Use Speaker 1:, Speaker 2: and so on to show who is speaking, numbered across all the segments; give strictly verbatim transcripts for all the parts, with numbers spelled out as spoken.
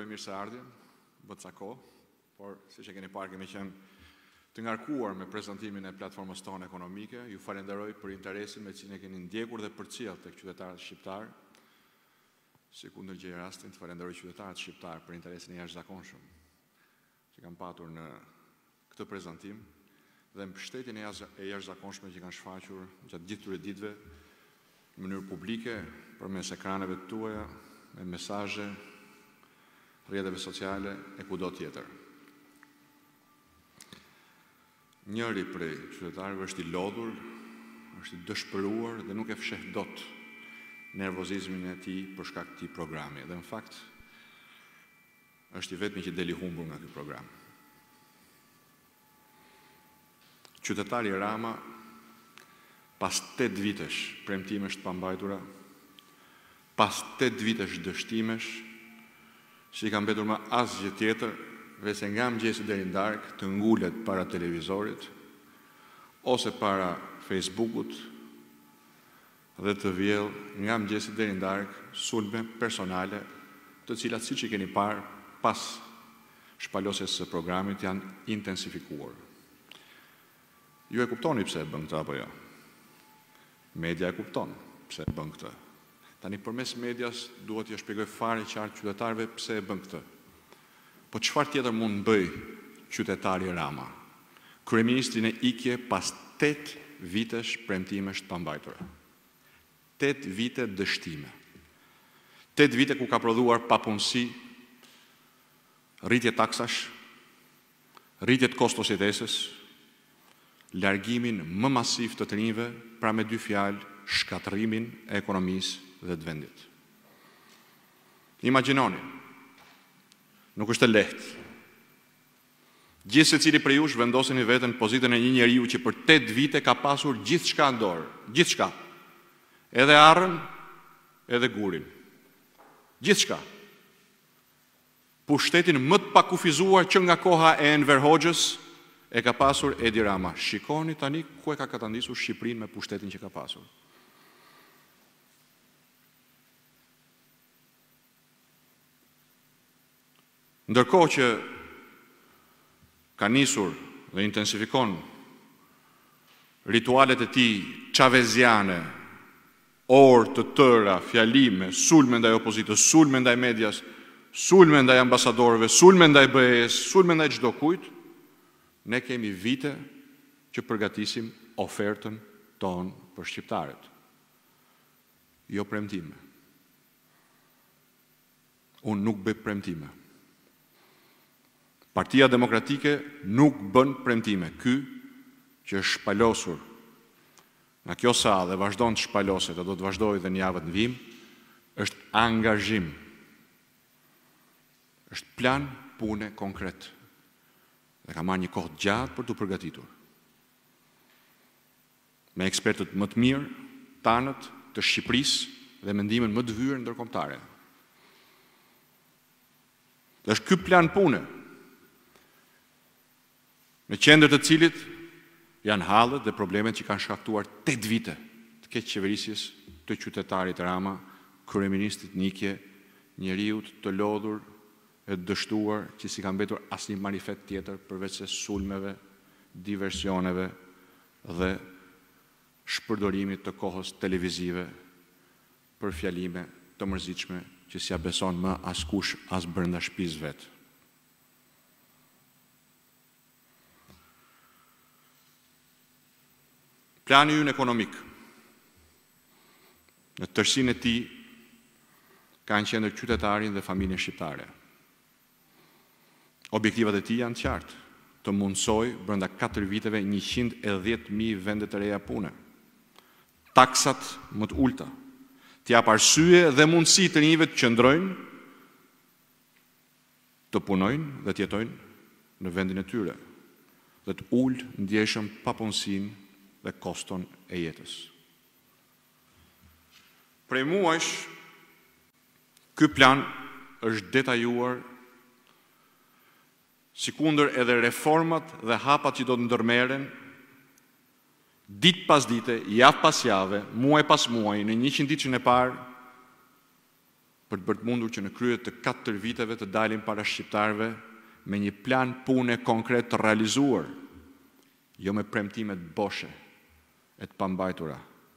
Speaker 1: uroj mirëseardhjen, bët sa kohë, por siç e keni parë kemi qenë të ngarkuar me prezantimin e platformës tonë ekonomike. Ju falenderoj për interesin me cilin e keni ndjekur dhe përcjell tek qytetarët shqiptar. Si ku ndërgjej rastin, të falenderoj qytetarët shqiptar për interesin e jashtëzakonshëm që kanë patur në këtë prezantim dhe mbështetjen e jashtëzakonshme që kanë shfaqur gjatë gjithë këtyre ditëve në mënyrë publike, përmes ekraneve të tuaja, me mesazhe, rrjeteve sociale e kudo tjetër. Njëri prej qytetarëve është i lodhur, është i dëshpëruar dhe nuk e fsheh dot nervozizmin e tij për shkak të këtij programi. Dhe në fakt është i vetmi që deli humbur nga ky program. Qytetari Rama, pas tetë vitesh premtimesh të pambajtura, pas tetë vitesh dështimesh, që i ka mbetur më asgjë tjetër, vese nga mëngjesi deri në darkë të ngulet para televizorit, ose para Facebookut, dhe të vjell nga mëngjesi deri në darkë sulme personale, të cilat siç i keni parë pas shpalosjes së programit janë intensifikuar. Ju e kuptoni pse e bën këtë apo jo? Media e kupton pse e bën këtë. Tani përmes medias duhet t'ia shpjegoj fare qartë qytetarëve pse e bën këtë. Po çfarë tjetër mund bëj qytetari Rama? Kryeministri në ikje pas tetë vitesh premtimesh të pambajtura. tetë vite dështime. tetë vite ku ka prodhuar papunësi, rritje taksash, rritje të kostositesës, largimin më masiv të të rinjve, pra me dy fjalë, shkatërimin e ekonomisë dhe të vendit. Imagjinoni, nuk është e lehtë. Gjithë secili prej jush vendoseni veten në pozitën e një njeriu që për tetë vite ka pasur gjithçka në dorë, gjithçka. Edhe arrën, edhe gurin. Gjithçka. Pushtetin më të pakufizuar që nga koha e Enver Hoxhës e ka pasur Edi Rama. Shikoni tani ku e ka katandisur Shqipërinë me pushtetin që ka pasur. Ndërkohë që ka nisur dhe intensifikon ritualet e tij çaveziane, orë të tëra, fjalime, sulme ndaj opozitës, sulme ndaj medias, sulme ndaj ambasadorëve, sulme ndaj B E-s, sulme ndaj çdo kujt, ne kemi vite që përgatisim ofertën tonë për shqiptarët. Jo premtime. Unë nuk bëj premtime. Partia Demokratike nuk bën premtime. Ky që është shpalosur nga kjo sa dhe vazhdon të shpaloset dhe do të vazhdoj dhe në javët në vim, është angazhim. Është plan pune konkret. Dhe ka marrë një kohë gjatë për të përgatitur. Me ekspertët më të mirë, tanët të Shqipërisë dhe mendimin më të hyrë ndërkombëtare. Dhe është ky plan pune, në qendër të cilit janë hallet dhe problemet që kanë shkaktuar tetë vite të keq qeverisjes të qytetarit Rama, kryeministit Nikje, njeriut të lodhur e dështuar që si ka mbetur asnjë marifet tjetër përveç se sulmeve, diversioneve dhe shpërdorimit të kohës televizive për fjalime të mërzitshme që s'ja beson më askush as brenda shtëpisë vet. Plani ynë ekonomik në tërësinë e tij ka në qendër qytetarin dhe familjen shqiptare. Objektivat e tij janë të qartë, të mundsoj brenda katër viteve njëqind e dhjetë mijë vende të reja pune, taksat më të ulta, të jap arsye dhe mundësi të rinjve të qëndrojnë, të punojnë dhe të jetojnë në vendin e tyre, dhe të ulë ndjeshëm papunësinë dhe koston e jetës. Prej muajsh, ky plan është detajuar sikundër edhe reformat dhe hapat që do të ndërmeren ditë pas dite, javë pas jave, muaj pas muaj, në njëqind ditën e parë, për të bërë të mundur që në krye të katër viteve të dalin para shqiptarëve me një plan pune konkret të realizuar, jo me premtimet boshe e të pambajtura,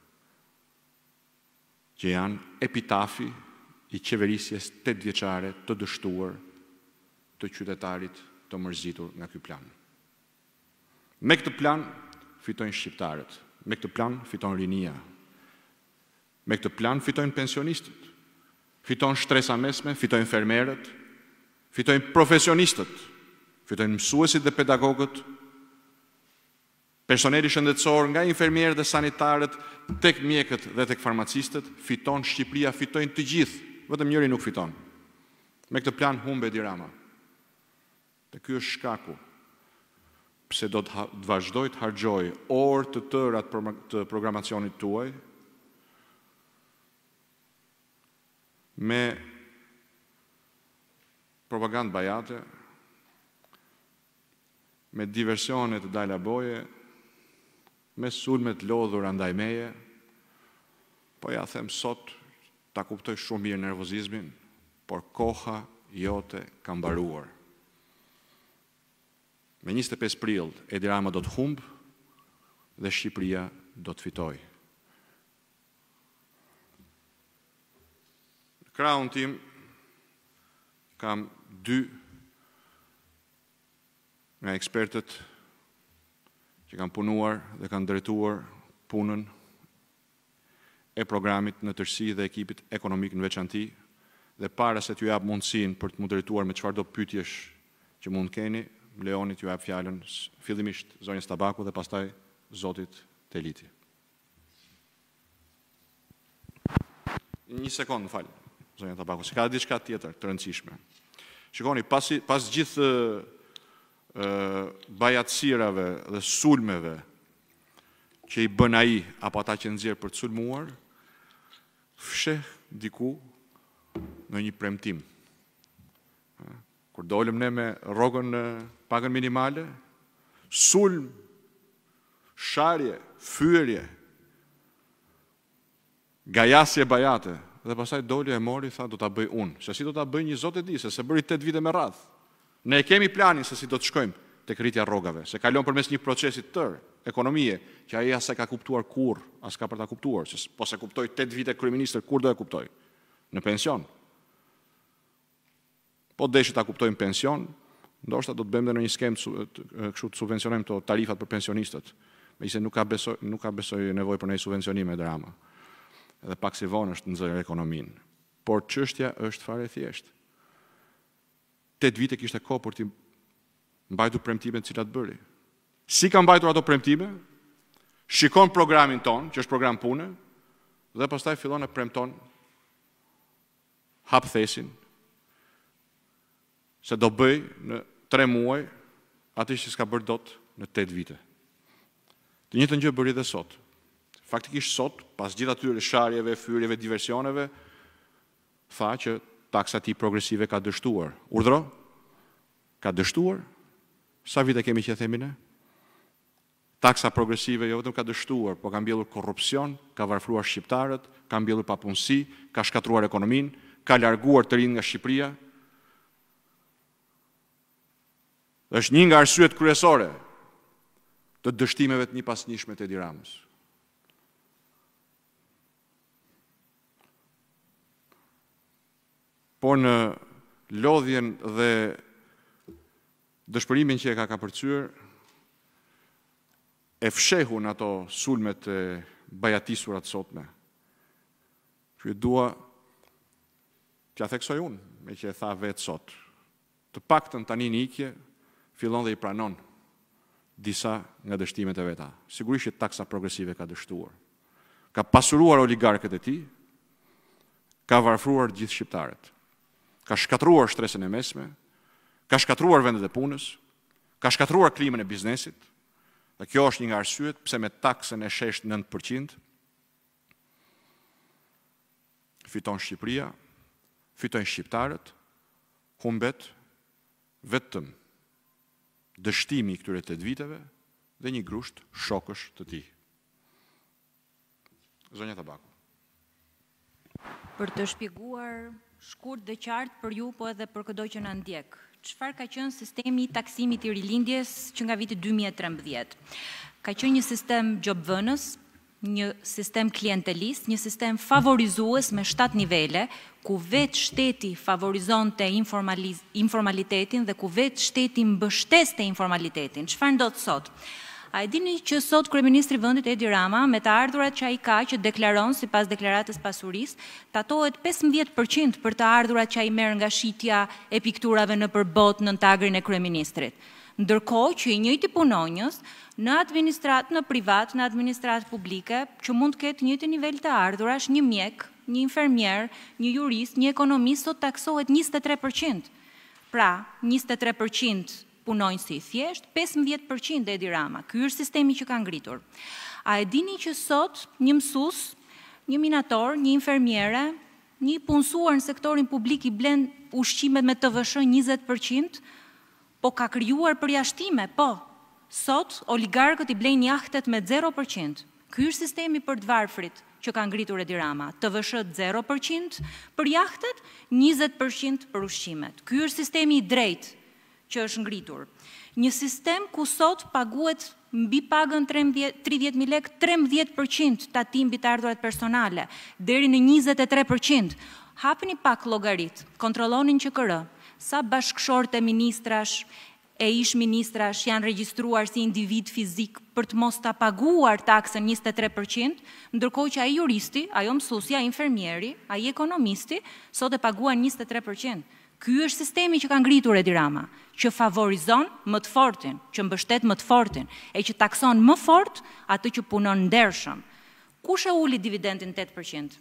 Speaker 1: që janë epitafi i qeverisjes tetëvjeçare të dështuar të qytetarit të mërzitur nga ky plan. Me këtë plan fitojnë shqiptarët, me këtë plan fiton rinia, me këtë plan fitojnë pensionistët, fiton shtresa mesme, fitojnë fermerët, fitojnë profesionistët, fitojnë mësuesit dhe pedagogët, personeli shëndetësor nga infermierët dhe sanitarët, tek mjekët dhe tek farmacistët, fiton Shqipëria, fitojnë të gjithë, vetëm njëri nuk fiton. Me këtë plan humbe Edi Rama. Dhe ky është shkaku pse do të vazhdoj të harxoj orë të tëra të programacionit tuaj me propagandë bajate, me diversione të dajla boje, me sulme të lodhura ndaj meje, po ja them sot, ta kuptoj shumë mirë nervozizmin, por koha jote ka mbaruar. Me njëzet e pesë prill, Edi Rama do të humbë dhe Shqipëria do të fitojë. Në krahun tim kam dy nga ekspertët që kanë punuar dhe kanë drejtuar punën e programit në tërësi dhe ekipit ekonomik në veçanti, dhe para se t'ju jap mundësinë për të më drejtuar me çfarëdo pyetjesh që mund keni, më lejoni t'ju jap fjalën fillimisht zonjës Tabaku dhe pastaj zotit Teliti. Një sekond, më fal, zonja Tabaku, se ka diçka tjetër të rëndësishme. Shikoni, pasi, pas gjithë bajatësirave dhe sulmeve që i bën ai apo ata që nxjerr për të sulmuar, fsheh diku në një premtim. Kur dolëm ne me rrogën në pagën minimale, sulm, sharje, fyerje, gajasje bajate, dhe pastaj doli e mori, tha do ta bëj unë. Se si do ta bëj një zot e di, se se bëri tetë vite me radhë. Ne e kemi planin se si do të shkojmë tek rritja rrogave, se kalon përmes një procesi të tërë, ekonomie, që ai as e ka kuptuar kurrë, as ka për ta kuptuar, se po se kuptoi tetë vite kryeministër, kur do e kuptoj? Në pension. Po deshi ta kuptojmë pension, ndoshta do të bëjmë në një skemë kështu të subvencionojmë to tarifat për pensionistët, megjithëse nuk ka besoj nuk ka besoj nevojë për një subvencionim e drama. Edhe pak si vonë është nxjerrë ekonominë. Por çështja është fare thjesht. Tetë vite kishte kohë për të mbajtur premtimet të cilat bëri. Si ka mbajtur ato premtime? Shikon programin ton, që është program pune, dhe pastaj fillon e premton hap thesin se do bëj në tre muaj atë që s'ka bërë dot në tetë vite. Të njëjtën gjë bëri edhe sot. Faktikisht sot, pas gjithë atyre sharjeve, fyrjeve, diversioneve, tha që taksa ti progresive ka dështuar. Urdhro? Ka dështuar? Sa vite kemi që themi ne? Taksa progresive jo vetëm ka dështuar, po ka mbjellur korrupsion, ka varfruar shqiptarët, ka mbjellur papunësi, ka shkatruar ekonominë, ka larguar të rinë nga Shqipëria. Është një nga arsyet kryesore të dështimeve të njëpasnjëshme të Edi Ramës. Por në lodhjen dhe dëshpërimin që e ka kapërcyer, e fshehun ato sulmet e bajatisurat sotme. Që dua t'ja theksoj unë, me që e tha vetë sot. Të paktën tani në ikje, fillon dhe i pranon disa nga dështimet e veta. Sigurisht që taksa progresive ka dështuar. Ka pasuruar oligarkët e tij, ka varfruar gjithë shqiptarët. Ka shkatruar shtresën e mesme, ka shkatruar vendet e punës, ka shkatruar klimën e biznesit, dhe kjo është një nga arsyet pse me taksën e shesht nëntë përqind fiton Shqipëria, fitojnë shqiptarët, humbet vetëm dështimi i këtyre tetë viteve dhe një grusht shokësh të tij. Zonja Tabaku.
Speaker 2: Për të shpjeguar shkurt dhe qartë për ju, po edhe për çdo që na ndjek. Çfarë ka qenë sistemi i taksimit i rilindjes që nga viti dy mijë e trembëdhjetë? Ka qenë një sistem gjobvënës, një sistem klientelist, një sistem favorizues me shtatë nivele, ku vetë shteti favorizonte informalitetin dhe ku vetë shteti mbështeste informalitetin. Çfarë ndodh sot? A e dini që sot kryeministri i vendit Edi Rama, me të ardhurat që ai ka, që deklaron sipas deklaratës pasurisë, tatohet pesëmbëdhjetë përqind për të ardhurat që ai merr nga shitja e pikturave në përbot në tagrin e kryeministrit. Ndërkohë që i njëjti punonjës në administrat, në privat, në administrat publike, që mund të ketë njëjtë nivel të ardhurash, një mjek, një infermier, një jurist, një ekonomist, sot taksohet njëzet e tre përqind. Pra, njëzet e tre përqind punojnë si thjesht, pesëmbëdhjetë përqind Edi Rama. Ky është sistemi që ka ngritur. A e dini që sot një mësues, një minator, një infermiere, një punësuar në sektorin publik i blen ushqimet me T V S H njëzet përqind, po ka krijuar përjashtime, po. Sot oligarkët i blejnë jahtet me zero përqind. Ky është sistemi për të varfrit që ka ngritur Edi Rama. T V S H zero përqind për jahtet, njëzet përqind për ushqimet. Ky është sistemi i drejtë që është ngritur. Një sistem ku sot paguhet mbi pagën tridhjetë mijë lekë trembëdhjetë përqind tatim mbi të ardhurat personale, deri në njëzet e tre përqind. Hapni pak llogarit, kontrollonin Q K R, sa bashkëshortë e ministrash e ish ministrash janë regjistruar si individ fizik për të mos ta paguar taksën njëzet e tre përqind, ndërkohë që ai juristi, ajo mësuesja, ai infermieri, ai ekonomisti sot e paguan njëzet e tre përqind. Ky është sistemi që ka ngritur Edi Rama, që favorizon më të fortin, që mbështet më të fortin, e që takson më fort atë që punon ndershëm. Kush e uli dividendin tetë përqind?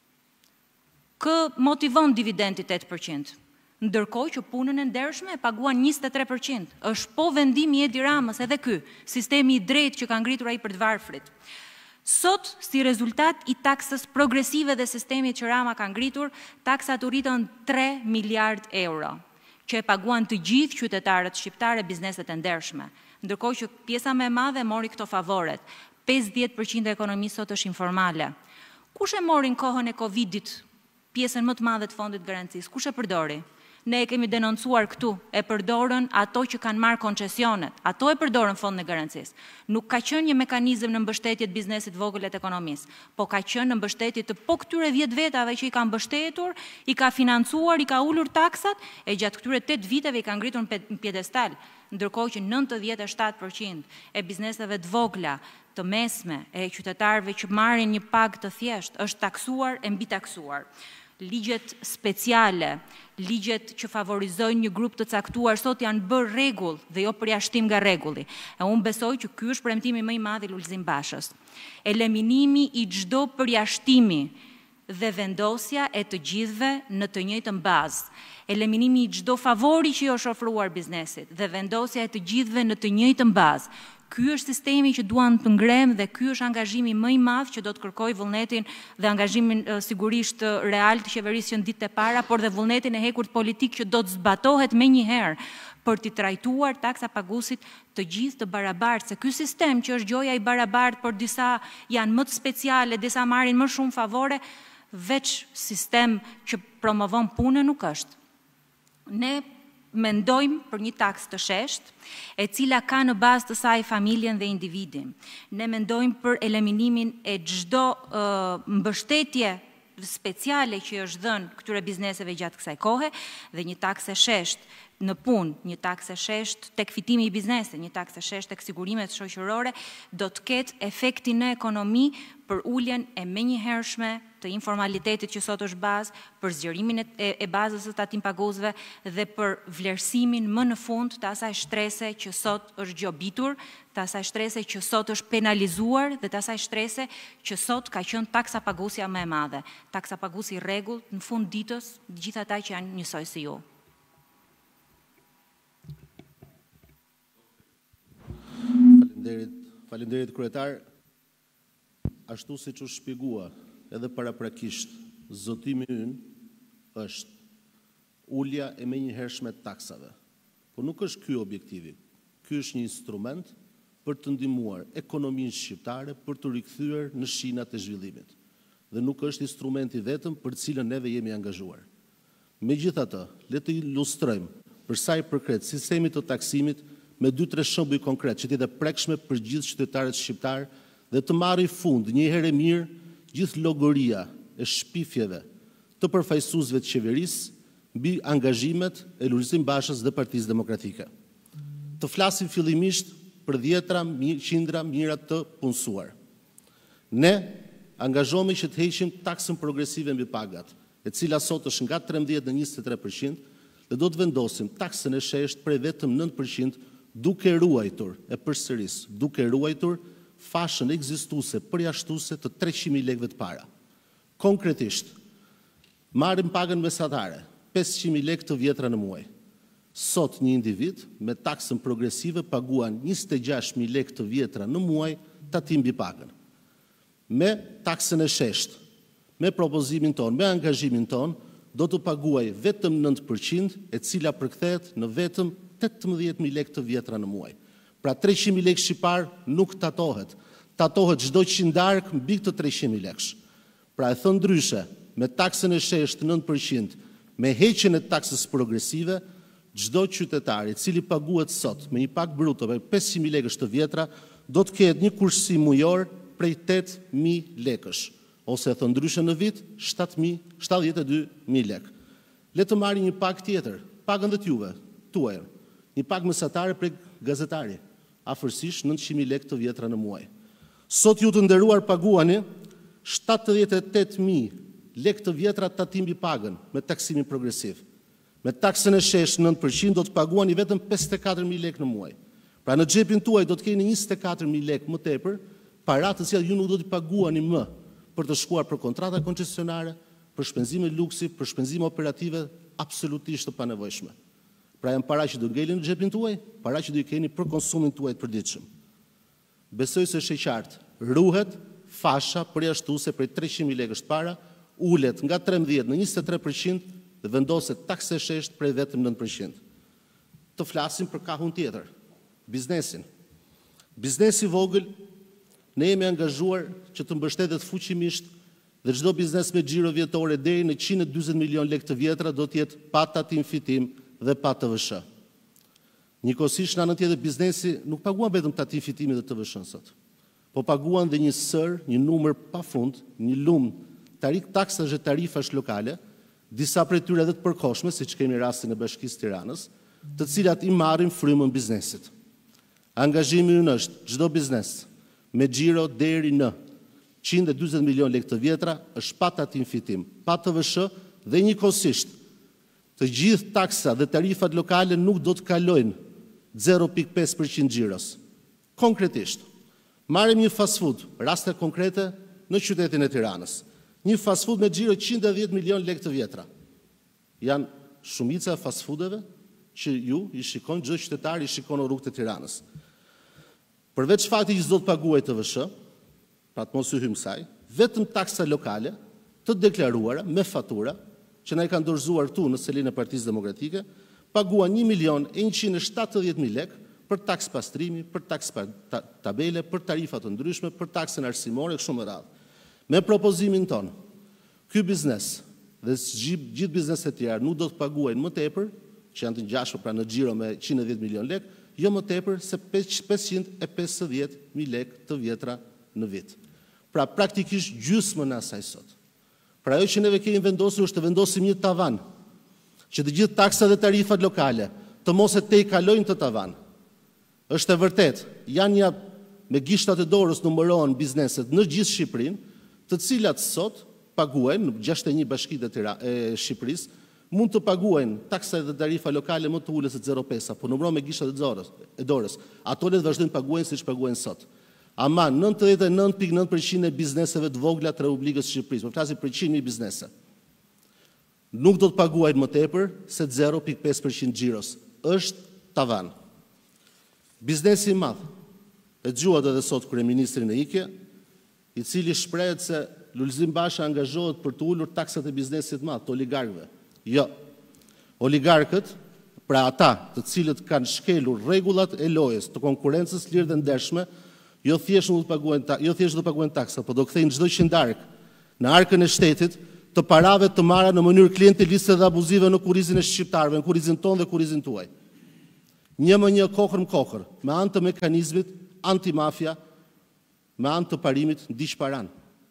Speaker 2: Kë motivon dividendi tetë përqind? Ndërkohë që punën e ndershme e paguan njëzet e tre përqind. Është po vendimi i Edi Ramës edhe ky, sistemi i drejtë që ka ngritur ai për të varfrit. Sot, si rezultat i taksës progresive dhe sistemit që Rama ka ngritur, taksat u rritën tre miliard euro, që e paguan të gjithë qytetarët shqiptare, bizneset e ndershme. Ndërkohë që pjesa më e madhe mori këto favoret. pesëdhjetë përqind e ekonomisë sot është informale. Kush e mori në kohën e Covidit pjesën më të madhe të fondit garancisë? Kush e përdori? Ne e kemi denoncuar këtu, e përdorën ato që kanë marrë koncesionet, ato e përdorën fondin e garancisë. Nuk ka qenë një mekanizëm në mbështetje të biznesit vogël të ekonomisë, po ka qenë në mbështetje të po këtyre dhjetë vetave që i ka mbështetur, i ka financuar, i ka ulur taksat, e gjatë këtyre tetë viteve i ka ngritur në pjedestal, ndërkohë që nëntëdhjetë e shtatë përqind e bizneseve të vogla, të mesme, e qytetarëve që marrin një pagë të thjeshtë, është taksuar e mbi taksuar. Ligjet speciale, ligjet që favorizojnë një grup të caktuar sot janë bërë rregull dhe jo përjashtim nga rregulli. E unë besoj që ky është premtimi më i madh i Lulzim Bashës. Eliminimi i çdo përjashtimi dhe vendosja e të gjithëve në të njëjtën bazë. Eliminimi i çdo favori që i është ofruar biznesit dhe vendosja e të gjithëve në të njëjtën bazë. Ky është sistemi që duan të ngrem dhe ky është angazhimi më i madh që do të kërkoj vullnetin dhe angazhimin sigurisht real të qeverisë që në ditët e para, por dhe vullnetin e hekurt politik që do të zbatohet menjëherë për të trajtuar taksa paguesit të gjithë të barabartë, se ky sistem që është gjoja i barabartë, por disa janë më të speciale, disa marrin më shumë favore, veç sistem që promovon punën nuk është. Ne mendojmë për një taks të sheshtë, e cila ka në bazë të saj familjen dhe individin. Ne mendojmë për eliminimin e çdo uh, mbështetje speciale që është dhënë këtyre bizneseve gjatë kësaj kohe dhe një taks e sheshtë në punë, një taks e sheshtë tek fitimi i biznesit, një taks e sheshtë tek sigurimet shoqërore, do të ketë efektin në ekonomi për uljen e menjëhershme të informalitetit që sot është bazë, për zgjerimin e, e bazës së tatim paguesve dhe për vlerësimin më në fund të asaj shtrese që sot është gjobitur, të asaj shtrese që sot është penalizuar dhe të asaj shtrese që sot ka qenë taksa paguesja më e madhe. Taksa paguesi i rregullt në fund ditës, gjithë ata që janë njësoj si ju.
Speaker 3: Faleminderit, faleminderit kryetar. Ashtu siç u shpjegua edhe paraprakisht, zotimi ynë është ulja e menjëhershme të taksave. Po nuk është ky objektivi. Ky është një instrument për të ndihmuar ekonominë shqiptare për të rikthyer në shinat e zhvillimit. Dhe nuk është instrumenti vetëm për të cilën neve jemi angazhuar. Megjithatë, le të ilustrojmë për sa i përket sistemit të taksimit me dy tre shembuj konkret që të jetë prekshme për gjithë qytetarët shqiptar dhe të marrë fund një herë mirë gjithë llogoria e shpifjeve të përfaqësuesve të qeverisë mbi angazhimet e Lulzim Bashës dhe Partisë Demokratike. Të flasim fillimisht për dhjetra qindra mijëra të punësuar. Ne angazhohemi që të heqim taksën progresive mbi pagat, e cila sot është nga trembëdhjetë në njëzet e tre përqind, dhe do të vendosim taksën e sheshtë prej vetëm nëntë përqind, duke ruajtur, e përsëris, duke ruajtur fashën ekzistuese përjashtuese të treqind mijë lekëve të para. Konkretisht, marrim pagën mesatare, pesëqind mijë lekë të vjetra në muaj. Sot një individ me taksën progresive paguan njëzet e gjashtë mijë lekë të vjetra në muaj tatim mbi pagën. Me taksën e sheshtë, me propozimin ton, me angazhimin ton, do të paguaj vetëm nëntë përqind, e cila përkthehet në vetëm tetëmbëdhjetë mijë lekë të vjetra në muaj. Pra treqind mijë lekë shqiptar nuk tatohet. Tatohet çdo qindark mbi këtë treqind mijë lekësh. Pra e thënë ndryshe, me taksën e sheshtë nëntë përqind, me heqjen e taksës progresive, çdo qytetar i cili paguhet sot me një pagë bruto për pesëqind mijë lekësh të vjetra, do të ketë një kursësi mujor prej tetë mijë lekësh, ose e thënë ndryshe në vit, shtatëdhjetë e dy mijë lekë. Le të marrim një pagë tjetër, pagën dhe t'juve, tuaj, një pagë mesatare prej gazetari, afërsisht nëntëqind mijë lekë të vjetra në muaj. Sot ju të nderuar paguani shtatëdhjetë e tetë mijë lekë të vjetra tatim mbi pagën me taksimin progresiv. Me taksën e sheshtë nëntë përqind do të paguani vetëm pesëdhjetë e katër mijë lekë në muaj. Pra në xhepin tuaj do të keni njëzet e katër mijë lekë më tepër, para të cilat ju nuk do të paguani më për të shkuar për kontrata koncesionare, për shpenzime luksi, për shpenzime operative absolutisht të panevojshme. Pra janë para që do ngelin në xhepin tuaj, para që do i keni për konsumin tuaj të përditshëm. Besoj se është e qartë, ruhet fasha përjashtuese prej treqind mijë lekësh të para, ulet nga trembëdhjetë në njëzet e tre përqind dhe vendoset taksë e sheshtë prej vetëm nëntë përqind. Të flasim për kahun tjetër, biznesin. Biznesi vogël, ne jemi angazhuar që të mbështetet fuqimisht dhe çdo biznes me xhiro vjetore deri në njëqind e dyzet milion lekë të vjetra do të jetë pa tatim fitim dhe pa T V S H. Njëkohësisht në anën tjetër biznesi nuk paguan vetëm tatim fitimi dhe T V S H sot, po paguan dhe një sër, një numër pafund, një lum tarik taksash dhe tarifash lokale, disa prej tyre edhe të përkohshme, siç kemi rastin e Bashkisë Tiranës, të cilat i marrin frymën biznesit. Angazhimi ynë është çdo biznes me xhiro deri në njëqind e dyzet milion lekë të vjetra është pa tatim fitim, pa T V S H dhe njëkohësisht të gjithë taksa dhe tarifat lokale nuk do të kalojnë zero pikë pesë përqind xhiros. Konkretisht, marrim një fast food, raste konkrete në qytetin e Tiranës. Një fast food me xhiro njëqind e dhjetë milion lekë të vjetra. Janë shumica e fast foodeve që ju i shikon, çdo qytetar i shikon në rrugët e Tiranës. Përveç fakti që s'do të paguaj T V S H, pra të mos u hym kësaj, vetëm taksa lokale të deklaruara me fatura që na i kanë dorëzuar këtu në selin e Partisë Demokratike, paguan një milion e njëqind e shtatëdhjetë mijë lekë për taks pastrimi, për taks tabele, për tarifa të ndryshme, për taksën arsimore e kështu me radhë. Me propozimin ton, ky biznes dhe gjithë bizneset e tjera nuk do të paguajnë më tepër, që janë të ngjashme pra në xhiro me njëqind e dhjetë milion lekë, jo më tepër se pesëqind e pesëdhjetë mijë lekë të vjetra në vit. Pra praktikisht gjysmën e asaj sot. Pra ajo që neve kemi vendosur është të vendosim një tavan, që të gjithë taksat dhe tarifat lokale të mos e tejkalojnë të tavan. Është e vërtet, janë një me gishtat e dorës numërohen bizneset në gjithë Shqipërinë, të cilat sot paguajnë në gjashtëdhjetë e një bashkitë e Shqipërisë, mund të paguajnë taksa dhe tarifa lokale më të ulës se zero pikë pesë, po numërohen me gishtat e dorës. Ato le të vazhdojnë paguajnë siç paguajnë sot. Ama nëntëdhjetë e nëntë pikë nëntë përqind e bizneseve të vogla të Republikës së Shqipërisë, po flasim për njëqind mijë biznese, nuk do të paguajnë më tepër se zero pikë pesë përqind xhiros. Është tavan. Biznesi i madh, e dëgjuat edhe sot kryeministrin e ikje, i cili shprehet se Lulzim Basha angazhohet për të ulur taksat e biznesit të madh, të oligarkëve. Jo. Oligarkët, pra ata të cilët kanë shkelur rregullat e lojës të konkurrencës lirë dhe ndershme, jo thjesht do të paguajnë, jo thjesht do të paguajnë taksa, por do kthejnë çdo qindark në arkën e shtetit të parave të marra në mënyrë klienteliste dhe abuzive në kurrizin e shqiptarëve, në kurrizin tonë dhe kurrizin tuaj. Një më një kokër më kokër, me anë të mekanizmit antimafia, me anë të parimit ndiq paran.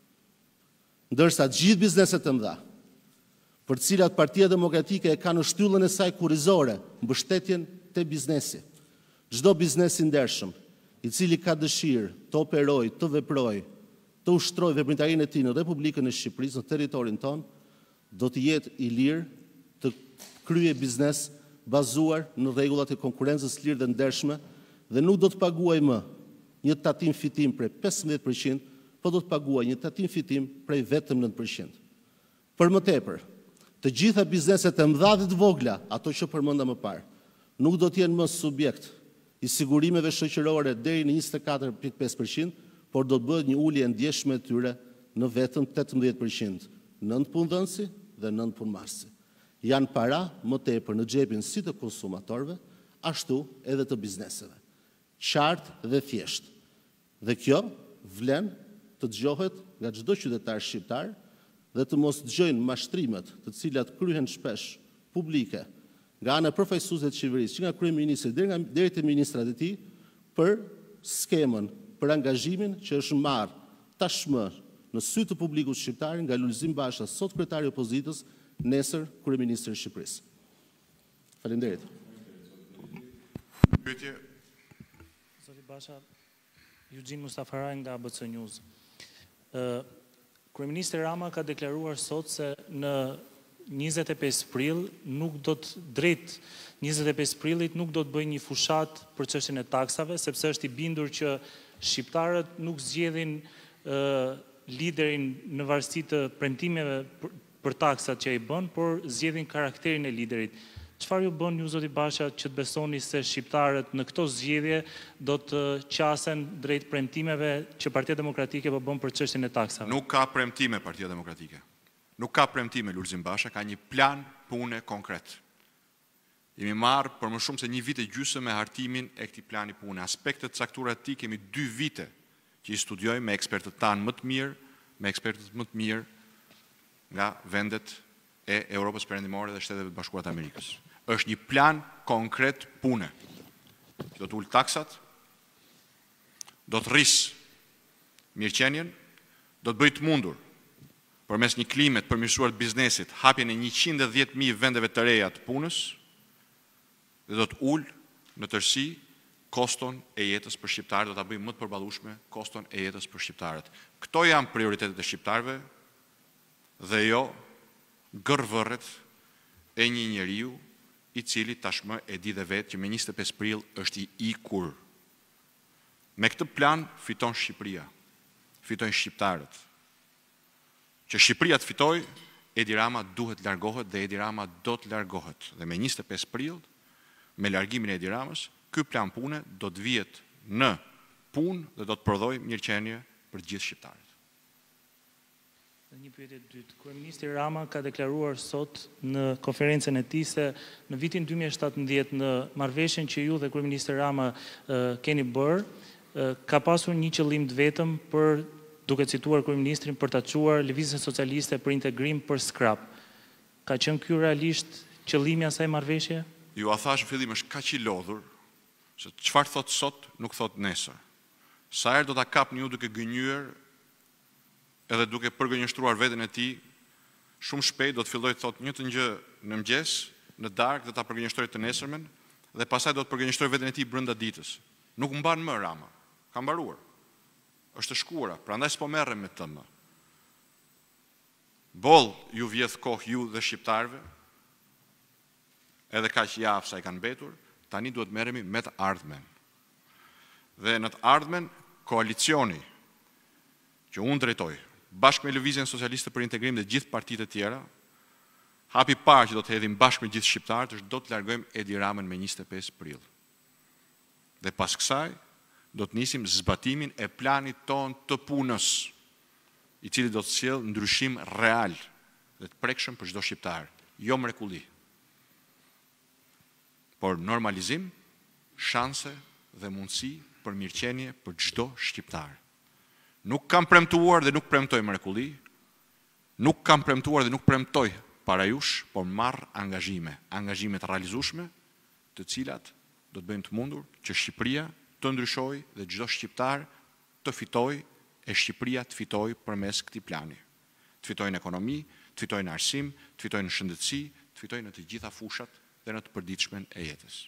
Speaker 3: Ndërsa gjithë bizneset të mëdha, për cilat Partia Demokratike e ka në shtyllën e saj kurrizore mbështetjen te biznesi. Çdo biznes i ndershëm, i cili ka dëshirë të operojë, të veprojë, të ushtrojë veprimtarinë e tij në Republikën e Shqipërisë, në territorin tonë, do të jetë i lirë të kryejë biznes bazuar në rregullat e konkurrencës lirë dhe ndershme dhe nuk do të paguajë më një tatim fitim prej pesëmbëdhjetë përqind, po do të paguajë një tatim fitim prej vetëm nëntë përqind. Për më tepër, të gjitha bizneset e mëdha dhe të vogla, ato që përmenda më parë, nuk do të jenë më subjekt i sigurimeve shoqërore deri në njëzet e katër pikë pesë përqind, por do të bëhet një ulje e ndjeshme e tyre në vetëm tetëmbëdhjetë përqind, nëntë punëdhënësi dhe nëntë punëmarrësi. Janë para më tepër në xhepin si të konsumatorëve, ashtu edhe të bizneseve. Qartë dhe thjesht. Dhe kjo vlen të dëgjohet nga çdo qytetar shqiptar dhe të mos dëgjojnë mashtrimet të cilat kryhen shpesh publike nga ana e përfaqësuesve të qeverisë, që nga kryeministri deri nga deri te ministrat e tij, për skemën, për angazhimin që është marrë tashmë në sy të publikut shqiptar nga Lulzim Basha, sot kryetari i opozitës, nesër kryeministri i Shqipërisë. Faleminderit.
Speaker 1: Pyetje.
Speaker 4: Zoti Basha, Eugene Mustafaraj nga A B C News. Ë Kryeministri Rama ka deklaruar sot se në njëzet e pesë prill nuk do të drejt njëzet e pesë prillit nuk do të bëjë një fushat për çështjen e taksave, sepse është i bindur që shqiptarët nuk zgjedhin uh, liderin në varësi të premtimeve për, për taksat që ai bën, por zgjedhin karakterin e liderit. Çfarë ju bën ju zoti Basha që të besoni se shqiptarët në këto zgjedhje do të qasen drejt premtimeve që Partia Demokratike po bën për çështjen e taksave?
Speaker 1: Nuk ka premtime Partia Demokratike. Nuk ka premtime Lulzim Basha, ka një plan pune konkret. Jemi marrë për më shumë se një vit e gjysmë me hartimin e këtij plani pune. Aspektet caktuara të tij kemi dy vite që i studiojmë me ekspertët tanë më të mirë, me ekspertët më të mirë nga vendet e Europës Perëndimore dhe Shteteve të Bashkuara të Amerikës. Është një plan konkret pune. Që do të ulë taksat, do të rrisë mirëqenien, do të bëjë të mundur përmes një klime të përmirësuar të biznesit, hapjen e njëqind e dhjetë mijë vendeve të reja të punës, dhe do të ullë në tërësi koston e jetës për shqiptarët, do të bëjmë më të përballueshme koston e jetës për shqiptarët. Këto janë prioritetet e shqiptarëve dhe jo gërvërret e një njeriu i cili tashmë e di dhe vetë që me njëzet e pesë prill është i ikur. Me këtë plan fiton Shqipëria, fitojnë shqiptarët. Që Shqipëria të fitoj, Edi Rama duhet largohet dhe Edi Rama do të largohet. Dhe me njëzet e pesë prill, me largimin e Edi Ramës, ky plan pune do të vihet në punë dhe do të prodhojë mirëqenie për gjithë shqiptarët.
Speaker 4: Një pyetje e dytë. Kryeministri Rama ka deklaruar sot në konferencën e tij se në vitin dy mijë e shtatëmbëdhjetë në marrëveshjen që ju dhe kryeministri Rama uh, keni bërë, uh, ka pasur një qëllim të vetëm për, duke cituar kryeministrin, për ta çuar Lëvizjen Socialiste për Integrim për skrap. Ka qenë ky realisht qëllimi i asaj marrëveshje?
Speaker 1: Ju a thash në fillim është kaq i lodhur se çfarë thot sot nuk thot nesër. Sa herë do ta kapni ju duke gënjur edhe duke përgënjeshtruar veten e tij, shumë shpejt do të filloj të thot një të gjë në mëngjes, në darkë do ta përgënjeshtroj të nesërmen dhe pastaj do të përgënjeshtroj veten e tij brenda ditës. Nuk mban më Rama. Ka mbaruar. Është shkuara, prandaj s'po merrem me të më. Boll ju vjedh kohë ju dhe shqiptarëve, edhe kaq javë sa i kanë mbetur, tani duhet merremi me të ardhmen. Dhe në të ardhmen, koalicioni që unë drejtoj, bashkë me Lëvizjen Socialiste për Integrim dhe gjithë partitë e tjera, hapi parë që do të hedhim bashkë me gjithë shqiptarët është do të largojmë Edi Ramën me njëzet e pesë prill. Dhe pas kësaj do të nisim zbatimin e planit ton të punës, i cili do të sjellë ndryshim real dhe të prekshëm për çdo shqiptar, jo mrekulli, por normalizim, shanse dhe mundësi për mirëqenie për çdo shqiptar. Nuk kam premtuar dhe nuk premtoj mrekulli, Nuk kam premtuar dhe nuk premtoj para jush, por marr angazhime, angazhime të realizueshme, të cilat do të bëjnë të mundur që Shqipëria të ndryshojë dhe çdo shqiptar të fitojë e Shqipëria të fitojë përmes këtij plani. Të fitojë në ekonomi, të fitojë në arsim, të fitojë në shëndetësi, të fitojë në të gjitha fushat dhe në të përditshmen e jetës.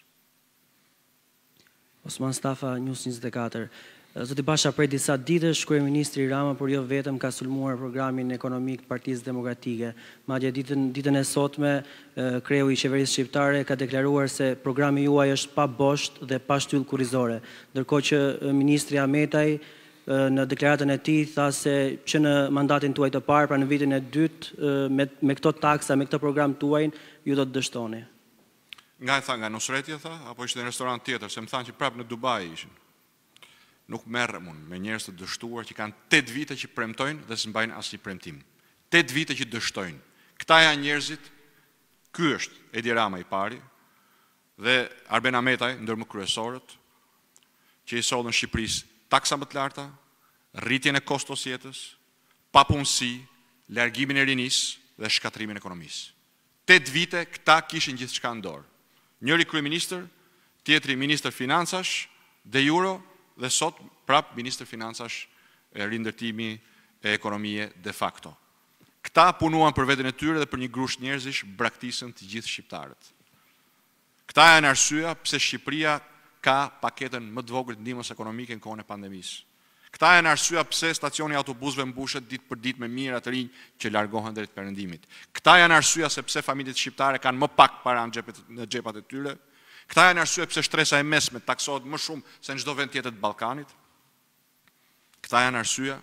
Speaker 5: Osman Stafa, News njëzet e katër. Zoti Basha, prej disa ditësh kryeministri Rama, por jo vetëm, ka sulmuar programin ekonomik të Partisë Demokratike. Madje ditën ditën e sotme, kreu i qeverisë shqiptare ka deklaruar se programi juaj është pa bosht dhe pa shtyllë kurrizore, ndërkohë që ministri Ahmetaj në deklaratën e tij tha se që në mandatin tuaj të parë, pra në vitin e dytë, me, me këto taksa, me këtë program tuaj, ju do të dështoni.
Speaker 1: Nga e tha nga Nusreti, tha, apo ishte në restorant tjetër, se më thanë që prapë në Dubai ishin. Nuk merrem unë me njerëz të dështuar që kanë tetë vite që premtojnë dhe s'mbajnë asnjë premtim. tetë vite që dështojnë. Këta janë njerëzit, ky është Edi Rama i pari dhe Arben Ahmetaj, ndër më kryesorët, që i sollën Shqipërisë taksa më të larta, rritjen e kostos jetës, papunësi, largimin e rinisë dhe shkatrimin e ekonomisë. tetë vite këta kishin gjithçka në dorë. Njëri kryeministër, tjetri ministër financash dhe euro, dhe sot prap ministër financash e rindërtimi e ekonomie de facto. Këta punuan për veten e tyre dhe për një grusht njerëzish braktisën të gjithë shqiptarët. Këta janë arsyeja pse Shqipëria ka paketën më të vogël të ndihmës ekonomike në kohën e pandemisë. Këta janë arsyeja pse stacioni autobusëve mbushet ditë për ditë me mijëra të rinj që largohen drejt perëndimit. Këta janë arsyeja se pse familjet shqiptare kanë më pak para në xhepet në xhepat e tyre. Këta janë arsye pse shtresa e mesme taksohet më shumë se në çdo vend tjetër të Ballkanit. Këta janë arsye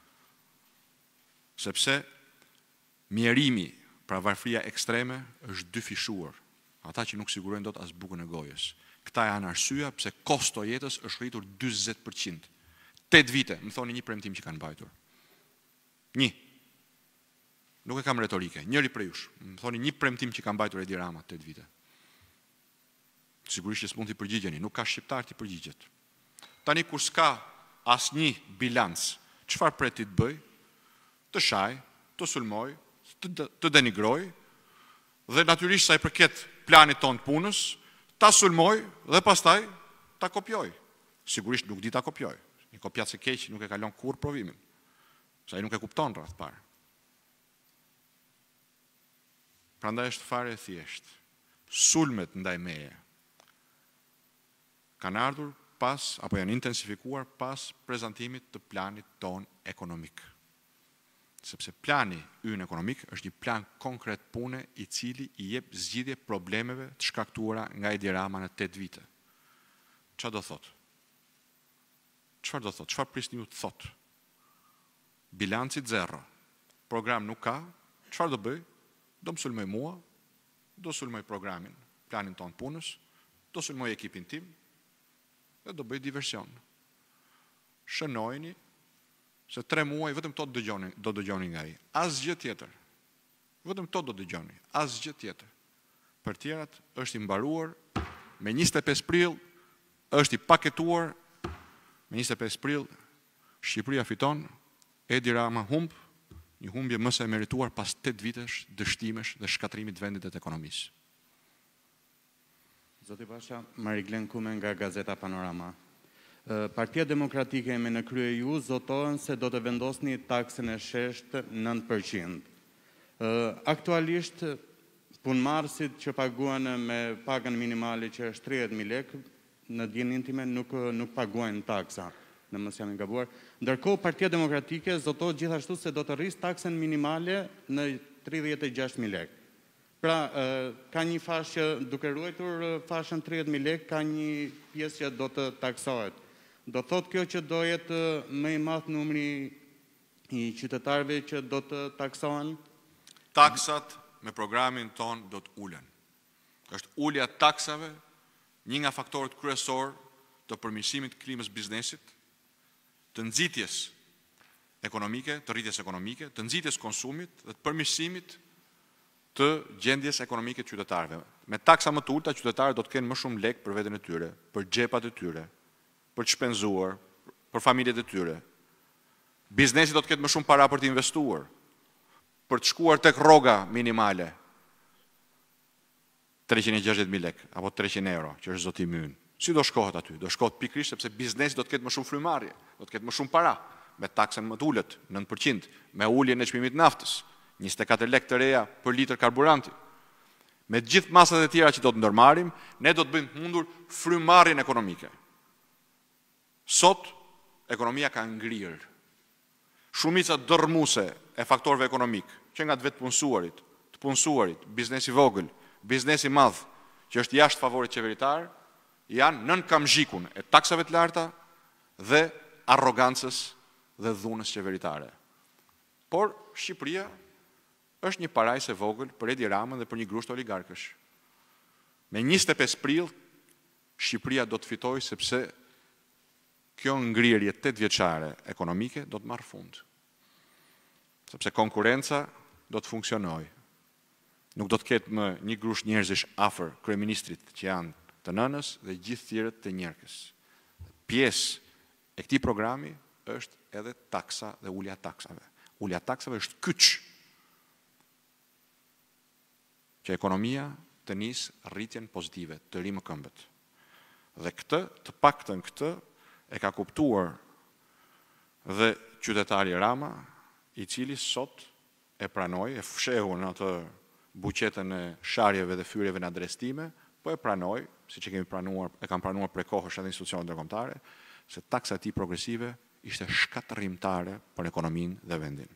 Speaker 1: sepse mjerimi, pra varfëria ekstreme, është dyfishuar. Ata që nuk sigurojnë dot as bukën e gojës. Këta janë arsye pse kosto jetës është rritur dyzet përqind. tetë vite, më thoni një premtim që kanë mbajtur. Një. Nuk e kam retorike, njëri prej jush. Më thoni një premtim që kanë mbajtur Edi Rama tetë vite. Sigurisht që s'mund t'i përgjigjeni, nuk ka shqiptar t'i përgjigjet. Tani kur s'ka asnjë bilanc, çfarë pret ti të bëj? Të shaj, të sulmoj, të, të denigroj, dhe natyrisht sa i përket planit ton të punës, ta sulmoj dhe pastaj ta kopjoj. Sigurisht nuk di ta kopjoj. Një kopjat se keq nuk e kalon kur provimin. Sa i nuk e kupton rreth parë. Prandaj është fare e thjeshtë. Sulmet ndaj meje kanë ardhur pas, apo janë intensifikuar pas prezantimit të planit ton ekonomik. Sepse plani ynë ekonomik është një plan konkret pune i cili i jep zgjidhje problemeve të shkaktuara nga Edi Rama në tetë vite. Çfarë do thot? Çfarë do thot? Çfarë prisni ju të thot? Bilanci zero. Program nuk ka, çfarë do bëj? Do më sulmoj mua, do sulmoj programin, planin ton punës, do sulmoj ekipin tim, dhe do bëj diversion. Shënojni se tre muaj vetëm to do dëgjoni, do dëgjoni nga ai. Asgjë tjetër. Vetëm to do dëgjoni, asgjë tjetër. Për tjerat është i mbaruar me njëzet e pesë prill, është i paketuar me njëzet e pesë prill, Shqipëria fiton, Edi Rama humb, një humbje më së merituar pas tetë vitesh dështimesh dhe shkatrimit vendit dhe të ekonomisë.
Speaker 6: Zoti Basha, Mariglen Kume nga Gazeta Panorama. Partia Demokratike me në krye ju zotohen se do të vendosni taksën e sheshtë nëntë përqind. Aktualisht, punëmarrësit që paguan me pagën minimale që është tridhjetë mijë lekë, në dijen intime nuk, nuk paguajnë taksa, në mos jam i gabuar. Ndërkohë, Partia Demokratike zotohet gjithashtu se do të rrisë taksën minimale në tridhjetë e gjashtë mijë lekë. Pra, ka një fashë që duke ruajtur fashën tridhjetë mijë lekë, ka një pjesë që do të taksohet. Do thot kjo që do jetë më i madh numri i qytetarëve që do të taksohen?
Speaker 1: Taksat me programin ton do të ulen. Është ulja taksave një nga faktorët kryesor të përmirësimit të klimës biznesit, të nxitjes ekonomike, të rritjes ekonomike, të nxitjes konsumit dhe të përmirësimit të gjendjes ekonomike të qytetarëve. Me taksa më të ulta, qytetarët do të kenë më shumë lekë për veten e tyre, për xhepat e tyre, për të shpenzuar, për familjet e tyre. Biznesi do të ketë më shumë para për të investuar. për të shkuar tek rroga minimale treqind e gjashtëdhjetë mijë lekë apo treqind euro, që është zotimi ynë. Si do shkohet aty? Do shkohet pikërisht sepse biznesi do të ketë më shumë frymarrje, do të ketë më shumë para, me taksën më të ulët, nëntë përqind, me uljen e çmimit të naftës, njëzet e katër lekë të reja për litër karburanti. Me gjithë masat e tjera që do të ndërmarrim, ne do të bëjmë të mundur frymarrjen ekonomike. Sot ekonomia ka ngrirë. Shumica dërmuese e faktorëve ekonomik, që nga të vetë punësuarit, të punësuarit, biznesi vogël, biznesi madh, që është jashtë favorit qeveritar, janë nën kamzhikun e taksave të larta dhe arrogancës dhe dhunës qeveritare. Por Shqipëria është një parajs e vogël për Edi Ramën dhe për një grusht oligarkësh. Me njëzet e pesë prill, Shqipëria do të fitojë sepse kjo ngrirje tetë vjeçare ekonomike do të marrë fund. Sepse konkurenca do të funksionojë. Nuk do të ketë më një grusht njerëzish afër kryeministrit që janë të nënës dhe gjithë tjerët të njerëkës. Pjesë e këtij programi është edhe taksa dhe ulja taksave. Ulja taksave është kyç që ekonomia të nisë rritjen pozitive, të rrimë këmbët. Dhe këtë, të paktën këtë, e ka kuptuar dhe qytetari Rama, i cili sot e pranoi, e fshehu në atë buqetën e sharjeve dhe fyrjeve në adrestime, po e pranoi, si që kemi pranuar, e kam pranuar prekohësh edhe institucionet ndërkombëtare, se taksa e tij progresive ishte shkatërrimtare për ekonominë dhe vendin.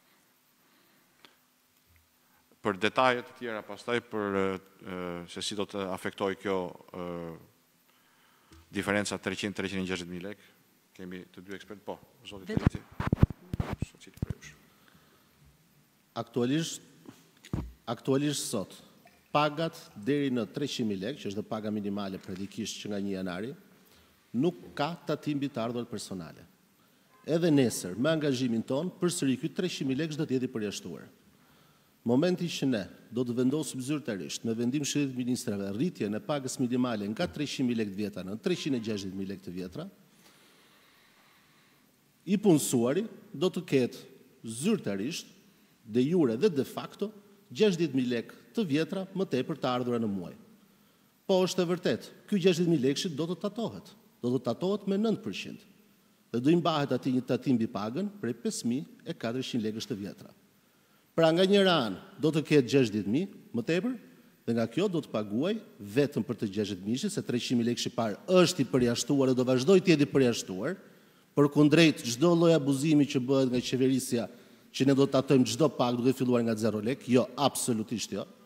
Speaker 1: Për detajet të tjera pastaj për se si do të afektoj kjo diferenca treqind e treqind e gjashtëdhjetë mijë lekë, kemi të dy ekspert, po, zoti Feliti.
Speaker 3: Aktualisht, aktualisht sot, pagat deri në treqind mijë lekë, që është dhe paga minimale predikisht që nga një janari, nuk ka tatim mbi të ardhurat personale. Edhe nesër, me angazhimin ton, përsëri ky treqind mijë lekë çdo të jetë i përjashtuar. Momenti që ne do të vendosim zyrtarisht me vendim Këshillit të Ministrave rritjen e pagës minimale nga treqind mijë lekë të vjetra në treqind e gjashtëdhjetë mijë lekë të vjetra, i punësuari do të ketë zyrtarisht, de jure dhe de facto, gjashtëdhjetë mijë lekë të vjetra më tepër të ardhura në muaj. Po është e vërtet, ky gjashtëdhjetë mijë lekësh do të tatohet, do të tatohet me nëntë përqind. Dhe do i mbahet atij një tatim mbi pagën prej pesë mijë e katërqind lekësh të vjetra. Pra nga një anë do të ketë gjashtëdhjetë mijë më tepër, dhe nga kjo do të paguaj vetëm për të gjashtëdhjetë mijë, se treqind mijë lekësh i parë është i përjashtuar dhe do vazhdoj të jetë i përjashtuar, përkundrejt çdo lloj abuzimi që bëhet nga qeverisja, që ne do të tatojmë çdo pagë duke filluar nga zero lekë, jo, absolutisht jo.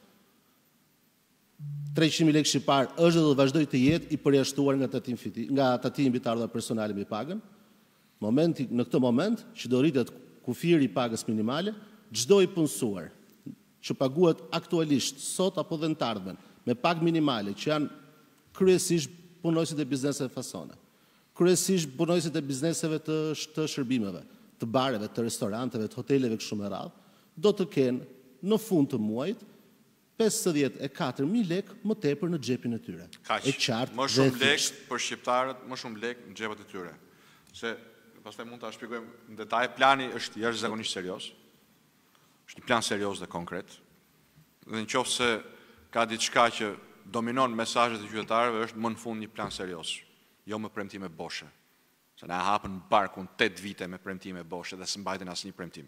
Speaker 3: treqind mijë lekësh i parë është dhe do të vazhdoj të jetë i përjashtuar nga tatim fiti, nga tatimi mbi të ardhurat personale mbi pagën. Momenti në këtë moment që do rritet kufiri i pagës minimale, çdo i punësuar që paguhet aktualisht sot apo dhe në të ardhmen me pagë minimale, që janë kryesisht punojësit e bizneseve fasone, kryesisht punojësit e bizneseve të, të shërbimeve, të bareve, të restoranteve, të hoteleve kështu me radhë, do të kenë në fund të muajit pesëdhjetë e katër mijë lekë më tepër në xhepin e tyre.
Speaker 1: Kaq,
Speaker 3: e qartë
Speaker 1: më shumë lekë për shqiptarët, më shumë lekë në xhepat e tyre. Se pastaj mund ta shpjegojmë në detaj, plani është jashtëzakonisht serioz. Është një plan serioz dhe konkret. Dhe nëse ka diçka që dominon mesazhet e qytetarëve, është më në fund një plan serioz, jo me premtime boshe. Se na hapën barkun tetë vite me premtime boshe dhe s'mbajtën asnjë premtim.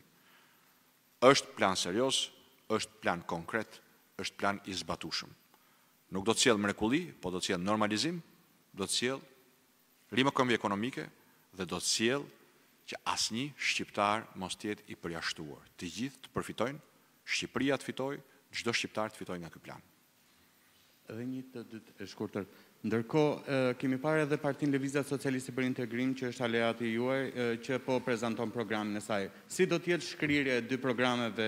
Speaker 1: Është plan serioz, është plan konkret, është plan i zbatueshëm. Nuk do të sjellë mrekulli, po do të sjellë normalizim, do të sjellë rimëkëmbje ekonomike dhe do të sjellë që asnjë shqiptar mos të jetë i përjashtuar. Të gjithë të përfitojnë, Shqipëria të fitojë, çdo shqiptar të fitojë nga ky plan.
Speaker 6: Edhe një të dytë e shkurtër. Ndërkohë, kemi parë edhe Partinë Lëvizja Socialiste për Integrim, që është aleati juaj, që po prezanton programin e saj. Si do të jetë shkrirja e dy programeve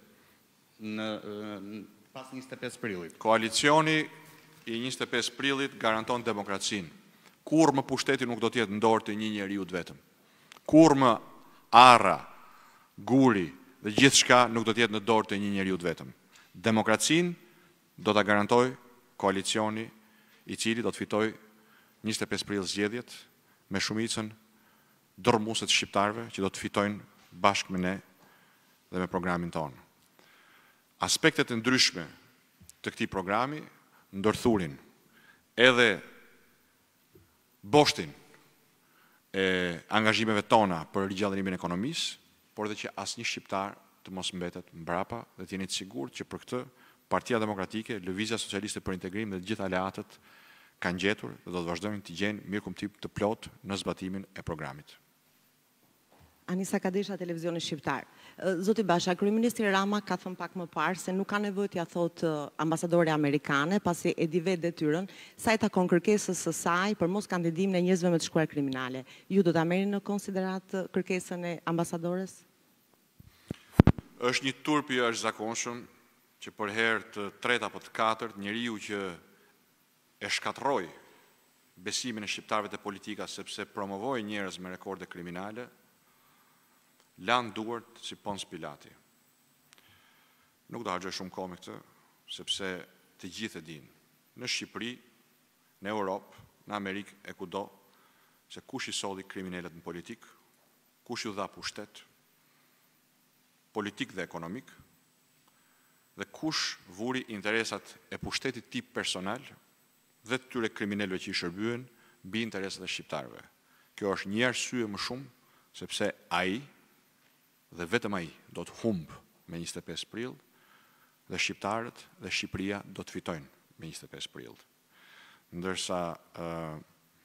Speaker 6: në pas njëzet e pesë prillit?
Speaker 1: Koalicioni i njëzet e pesë prillit garanton demokracinë. Kur më pushteti nuk do të jetë në dorë të një njeriu vetëm. Kur më arra, guri dhe gjithçka nuk do të jetë në dorë të një njeriu vetëm. Demokracinë do ta garantoj koalicioni i cili do të fitoj njëzet e pesë prill zgjedhjet me shumicën dorëmuese të shqiptarëve që do të fitojnë bashkë me ne dhe me programin tonë. aspektet e ndryshme të këtij programi ndërthurin edhe boshtin e angazhimeve tona për rigjallërimin e ekonomisë, por edhe që asnjë shqiptar të mos mbetet mbrapa dhe të jeni të sigurt që për këtë Partia Demokratike, Lëvizja Socialiste për Integrim dhe të gjithë aleatët kanë gjetur dhe do të vazhdojnë të gjenë mirëkuptim të plot në zbatimin e programit.
Speaker 7: Anisa Kadesha, Televizioni Shqiptar. Zoti Basha, Kryeministri Rama ka thënë pak më parë se nuk ka nevojë t'ia thotë ambasadore amerikane, pasi e di vetë detyrën, sa i takon kërkesës së saj për mos kandidimin e njerëzve me të shkruar kriminale. Ju do ta merrni në konsiderat kërkesën e ambasadores?
Speaker 1: Është një turp i jashtëzakonshëm që për herë të tretë apo të katërt njeriu që e shkatroi besimin e shqiptarëve te politika sepse promovoi njerëz me rekorde kriminale, lanë duart si Pons Pilati. Nuk do harxoj shumë kohë me këtë, sepse të gjithë e dinë, në Shqipëri, në Europë, në Amerikë e kudo, se kush i solli kriminalet në politikë, kush ju dha pushtet, politik dhe ekonomik, dhe kush vuri interesat e pushtetit tip personal dhe të tyre kriminalëve që i shërbyen mbi interesat e shqiptarëve. Kjo është një arsye më shumë, sepse ai dhe vetëm ai do të humbë me njëzet e pesë prill dhe shqiptarët dhe Shqipëria do të fitojnë me njëzet e pesë prill. Ndërsa uh,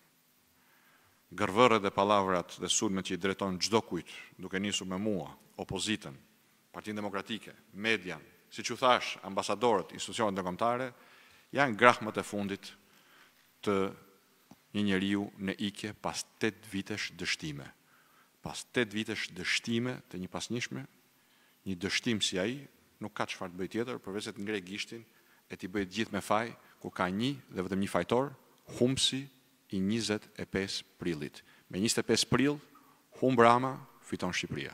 Speaker 1: gërvërët dhe palavrat dhe sulmet që i drejton çdo kujt, duke nisur me mua, opozitën, Partinë Demokratike, median, si që thash, ambasadorët, institucionet ndërkombëtare, janë grahmët e fundit të një njeriu në ikje pas tetë vitesh dështime. Pas tetë vitesh dështime të një pasnjëshme, një dështim si ai nuk ka çfarë të bëjë tjetër përveç se të ngrej gishtin e t'i bëjë gjithë me faj, ku ka një dhe vetëm një fajtor, humbsi i njëzet e pesë prillit. Me njëzet e pesë prill, humb Rama, fiton Shqipëria.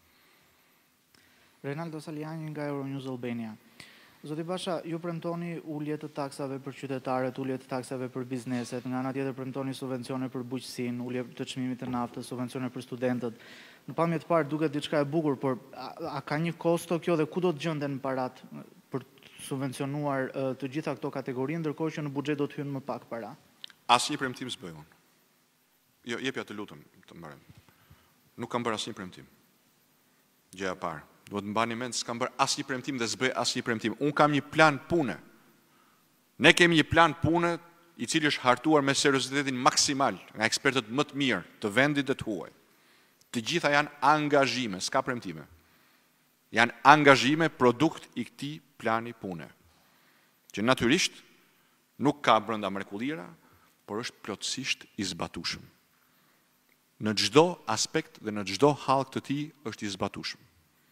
Speaker 8: Renaldo Saliani nga Euronews Albania. Zoti Basha, ju premtoni ulje të taksave për qytetarët, ulje të taksave për bizneset, nga ana tjetër premtoni subvencione për bujqësinë, ulje të çmimit të naftës, subvencione për studentët. Në pamje të parë duket diçka e bukur, por a, a ka një kosto kjo dhe ku do të gjenden parat për subvencionuar uh, të gjitha këto kategori, ndërkohë që në buxhet do të hynë më pak para?
Speaker 1: Asnjë premtim s'bëj unë. Jo, jepja të lutem, të mbarem. Nuk kam bërë asnjë premtim. Gjëja e parë. Duhet të mbani mend s'kam bërë asnjë premtim dhe s'bëj asnjë premtim. Unë kam një plan pune. Ne kemi një plan pune i cili është hartuar me seriozitetin maksimal nga ekspertët më të mirë të vendit dhe të huaj. Të gjitha janë angazhime, s'ka premtime. Janë angazhime produkt i këtij plani pune. Që natyrisht nuk ka brenda mrekullira, por është plotësisht i zbatueshëm. Në çdo aspekt dhe në çdo hall të tij është i zbatueshëm.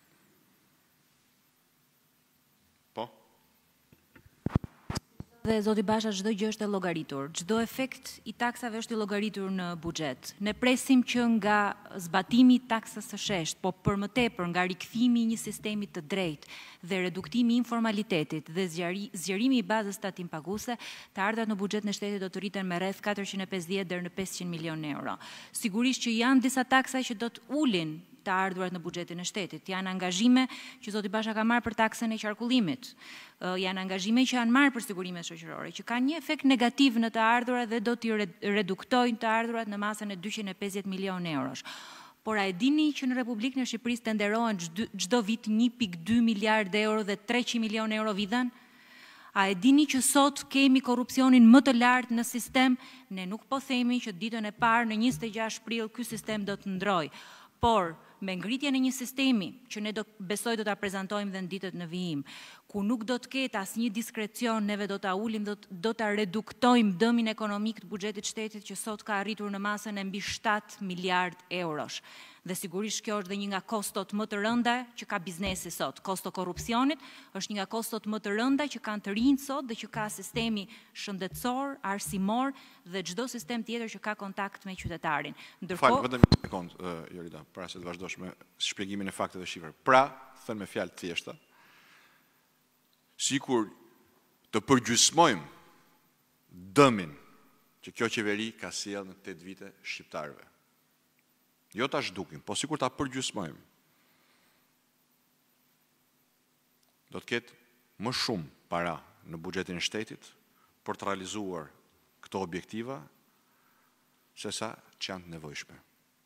Speaker 2: Dhe zoti Basha, çdo gjë është e llogaritur, çdo efekt i taksave është i llogaritur në buxhet. Ne presim që nga zbatimi i taksës së sheshtë, po për më tepër nga rikthimi i një sistemi të drejtë dhe reduktimi i informalitetit dhe zgjerimi i bazës tatim-paguese, të ardhurat në buxhet në shtetit do të rriten me rreth katërqind e pesëdhjetë deri në pesëqind milionë euro. Sigurisht që janë disa taksa që do të ulin të ardhurat në buxhetin e shtetit. Janë angazhime që zoti Basha ka marrë për taksën e qarkullimit. Uh, janë angazhime që janë marrë për sigurimet shoqërore, që kanë një efekt negativ në të ardhurat dhe do t'i reduktojnë të ardhurat në masën e dyqind e pesëdhjetë milionë eurosh. Por a e dini që në Republikën e Shqipërisë tenderohen çdo vit një pikë dy miliardë euro dhe treqind milionë euro vidhen? A e dini që sot kemi korrupsionin më të lartë në sistem? Ne nuk po themi që ditën e parë në njëzet e gjashtë prill ky sistem do të ndrojë, por me ngritjen e një sistemi që ne do besoj do ta prezantojmë dhe në ditët në vijim, ku nuk do të ketë asnjë diskrecion, neve do ta ulim, do, do ta reduktojmë dëmin ekonomik të buxhetit shtetit që sot ka arritur në masën e mbi shtatë miliardë eurosh. Dhe sigurisht kjo është dhe një nga kostot më të rënda që ka biznesi sot. Kosto korrupsionit është një nga kostot më të rënda që kanë të rinj sot dhe që ka sistemi shëndetësor, arsimor dhe çdo sistem tjetër që ka kontakt me qytetarin.
Speaker 1: Ndërkohë, Fal, vetëm një sekond, uh, Jorida, para se të vazhdosh me shpjegimin e fakteve dhe shifrave. Pra, thënë me fjalë të thjeshta, sikur të përgjysmojmë dëmin që kjo qeveri ka sjellë në tetë vite shqiptarëve. Jo ta zhdukim, po sikur ta përgjysmojmë. Do të ketë më shumë para në buxhetin e shtetit për të realizuar këto objektiva se sa që janë të nevojshme.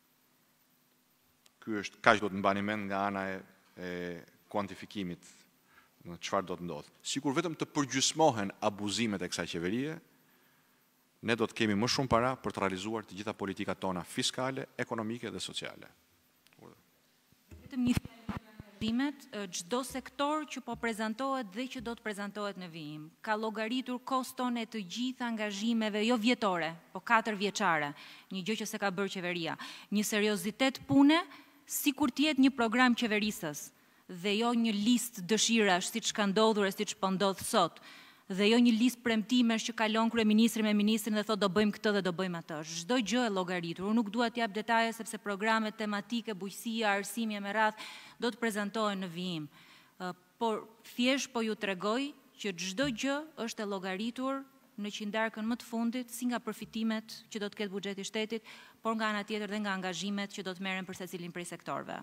Speaker 1: Ky është kaq do të mbani mend nga ana e, e kuantifikimit në çfarë do të ndodhë. Sikur vetëm të përgjysmohen abuzimet e kësaj qeverie, ne do të kemi më shumë para për të realizuar të gjitha politikat tona fiskale, ekonomike dhe sociale.
Speaker 2: Vetëm një angazhimet, çdo sektor që po prezantohet dhe që do të prezantohet në vijim, ka llogaritur koston e të gjitha angazhimeve jo vjetore, po katër vjeçare, një gjë që se ka bërë qeveria, një seriozitet pune, sikur të jetë një program qeverisës, dhe jo një listë dëshirash siç ka ndodhur e siç po ndodh sot, dhe jo një listë premtimesh që kalon kryeministri me ministrin dhe thotë do bëjmë këtë dhe do bëjmë atë. Çdo gjë e llogaritur. Unë nuk dua të jap detaje sepse programet tematike, bujqësia, arsimja me radhë do të prezantohen në vijim. Por thjesht po ju tregoj që çdo gjë është e llogaritur në qindarkën më të fundit, si nga përfitimet që do të ketë buxheti i shtetit, por nga ana tjetër dhe nga angazhimet që do të merren për secilin prej sektorëve.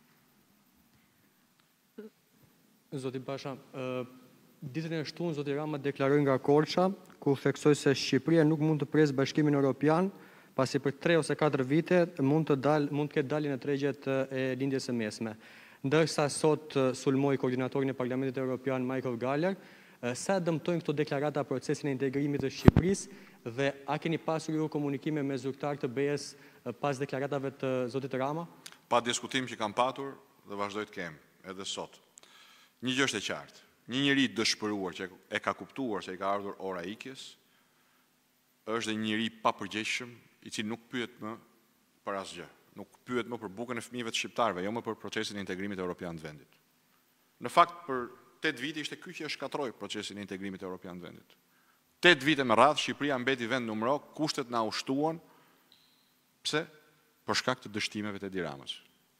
Speaker 9: Zoti Basha, ditën e shtunë Zoti Rama deklaroi nga Korça, ku theksoi se Shqipëria nuk mund të presë Bashkimin Evropian, pasi për tre ose katër vite mund të dal, mund të ketë daljen e tregjet e lindjes së mesme. Ndërsa sot sulmoi koordinatorin e Parlamentit Evropian Michael Gahler, sa dëmtojnë këto deklarata procesin e integrimit të Shqipërisë dhe a keni pasur ju komunikime me zyrtarë të B E-s pas deklaratave të Zotit Rama?
Speaker 1: Pa diskutim që kam patur dhe vazhdoj të kem edhe sot. Një gjë është e qartë. Një njeri dëshpëruar që e ka kuptuar se i ka ardhur ora ikjes, është dhe një njeri pa përgjegjshëm, i cili nuk pyet më për asgjë. Nuk pyet më për bukën e fëmijëve të shqiptarëve, jo më për procesin e integrimit evropian të vendit. Në fakt, për tetë vite ishte ky që e shkatroi procesin e integrimit evropian të vendit. tetë vite me radhë Shqipëria mbeti vend numëro, kushtet na ushtuan. Pse? Për shkak të dështimeve të Edi Ramës.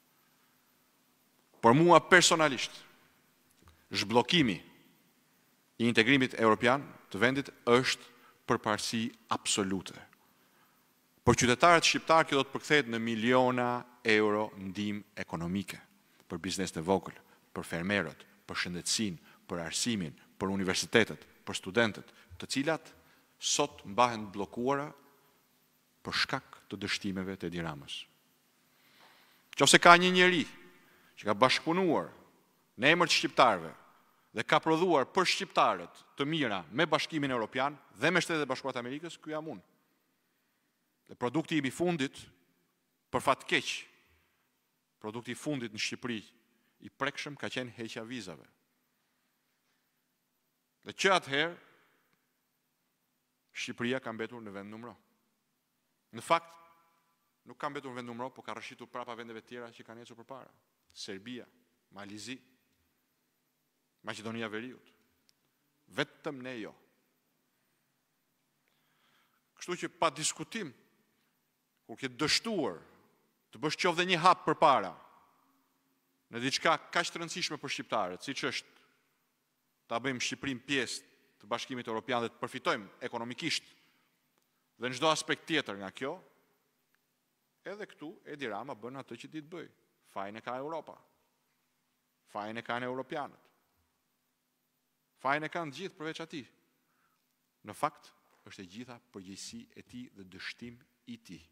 Speaker 1: Por mua personalisht, zhbllokimi i integrimit evropian të vendit është përparësi absolute. Por qytetarët shqiptarë kjo do të përkthehet në miliona euro ndihmë ekonomike për biznes të vogël, për fermerët, për shëndetësinë, për arsimin, për universitetet, për studentët, të cilat sot mbahen bllokuara për shkak të dështimeve të Edi Ramës. Nëse ka një njeri që ka bashkëpunuar në emër të shqiptarëve dhe ka prodhuar për shqiptarët të mira me Bashkimin Evropian dhe me Shtetet e Bashkuara të Amerikës, ky jam unë. Dhe produkti im i fundit, për fat keq, produkti i fundit në Shqipëri i prekshëm ka qenë heqja vizave. Dhe që atëherë Shqipëria ka mbetur në vend numëro. Në fakt, nuk ka mbetur në vend numëro, por ka rrëshitur prapa vendeve tjera që kanë ecur përpara. Serbia, Malizi, Maqedonia e Veriut. Vetëm ne jo. Kështu që pa diskutim, kur ke dështuar të bësh qoftë një hap përpara në diçka kaq të rëndësishme për shqiptarët, siç është ta bëjmë Shqipërinë pjesë të Bashkimit Evropian dhe të përfitojmë ekonomikisht dhe në çdo aspekt tjetër nga kjo, edhe këtu Edi Rama bën atë që di të bëj. Fajin e ka Europa. Fajin e kanë europianët. Fajin e kanë gjithë përveç atij. Në fakt, është e gjitha përgjegjësi e tij dhe dështim i tij.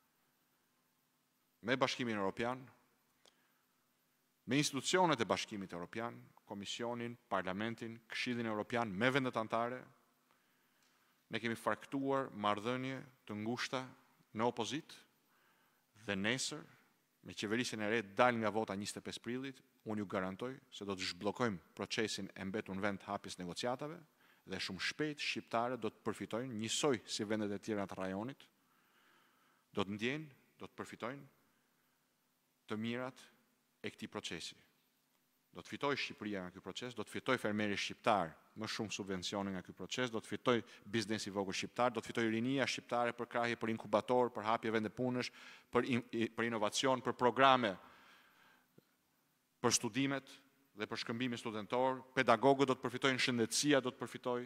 Speaker 1: Me Bashkimin Evropian, me institucionet e Bashkimit Evropian, Komisionin, Parlamentin, Këshillin Evropian, me vendet anëtare, ne kemi faktuar marrëdhënie të ngushta në opozit dhe nesër, me qeverisjen e re dal nga vota njëzet e pesë prillit, unë ju garantoj se do të zhbllokojmë procesin e mbetur në vend hapjes negociatave dhe shumë shpejt shqiptarët do të përfitojnë njësoj si vendet e tjera të rajonit, do të ndjenë, do të përfitojnë të mirat e këtij procesi. Do të fitoj Shqipëria nga ky proces, do të fitoj fermeri shqiptar më shumë subvencione nga ky proces, do të fitoj biznesi i vogël shqiptar, do të fitoj rinia shqiptare për krahje, për inkubator, për hapje vende punësh, për, in, për inovacion, për programe, për studimet dhe për shkëmbimin studentor, pedagogët do të përfitojnë, shëndetësia do të përfitojë.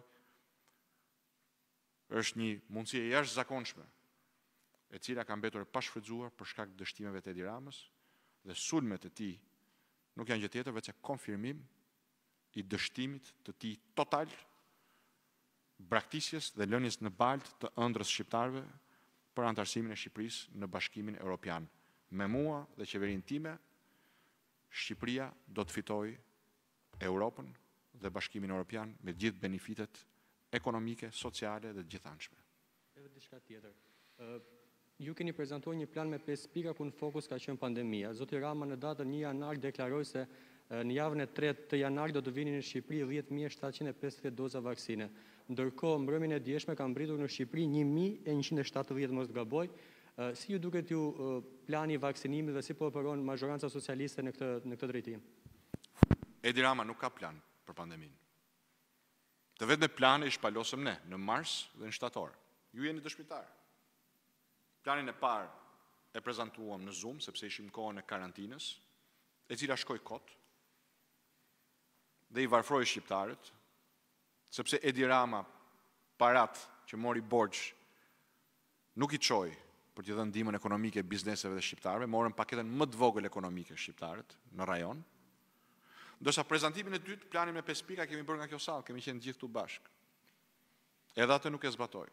Speaker 1: Është një mundësi e jashtëzakonshme, e cila ka mbetur e pashfrytzuar për shkak të dështimeve të Edi Ramës dhe sulmet e tij nuk janë gjë tjetër veç se konfirmim i dështimit të tij total, braktisjes dhe lënies në baltë të ëndrrës shqiptarëve për anëtarësimin e Shqipërisë në Bashkimin Evropian. Me mua dhe qeverinë time, Shqipëria do të fitojë Europën dhe Bashkimin Evropian me gjithë benefitet ekonomike, sociale dhe gjithanshme.
Speaker 9: Edhe diçka tjetër. Ju keni prezantuar një plan me pesë pika ku në fokus ka qenë pandemia. Zoti Rama në datën një janar deklaroi se në javën e tretë të janarit do të vinin në Shqipëri dhjetë mijë shtatëqind e pesëdhjetë doza vaksine. Ndërkohë, mbrëmjen e djeshme ka mbritur në Shqipëri një mijë e njëqind e shtatëdhjetë, mos të gaboj. Si ju duket ju plani i vaksinimit dhe si po operon mazhoranca socialiste në këtë në këtë drejtim?
Speaker 1: Edi Rama nuk ka plan për pandeminë. Të vetme plane i shpalosëm ne në mars dhe në shtator. Ju jeni dëshmitar. Planin e parë e prezantuam në Zoom, sepse ishim kohën e karantinës, e cila shkoi kot, dhe i varfroi shqiptarët, sepse Edi Rama parat që mori borxh nuk i çoi për t'i dhënë ndihmën ekonomike bizneseve dhe shqiptarëve, morën paketën më të vogël ekonomike shqiptarët në rajon. Ndërsa prezantimin e dytë, planin me pesë pika kemi bërë nga kjo sallë, kemi qenë gjithë këtu bashkë. Edhe atë nuk e zbatoi.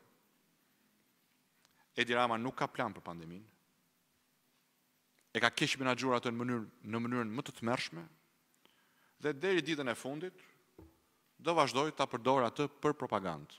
Speaker 1: Edi Rama nuk ka plan për pandeminë. E ka keq menaxhuar atë në mënyrë në mënyrën më të tmerrshme dhe deri ditën e fundit do vazhdoj ta përdor atë për propagandë.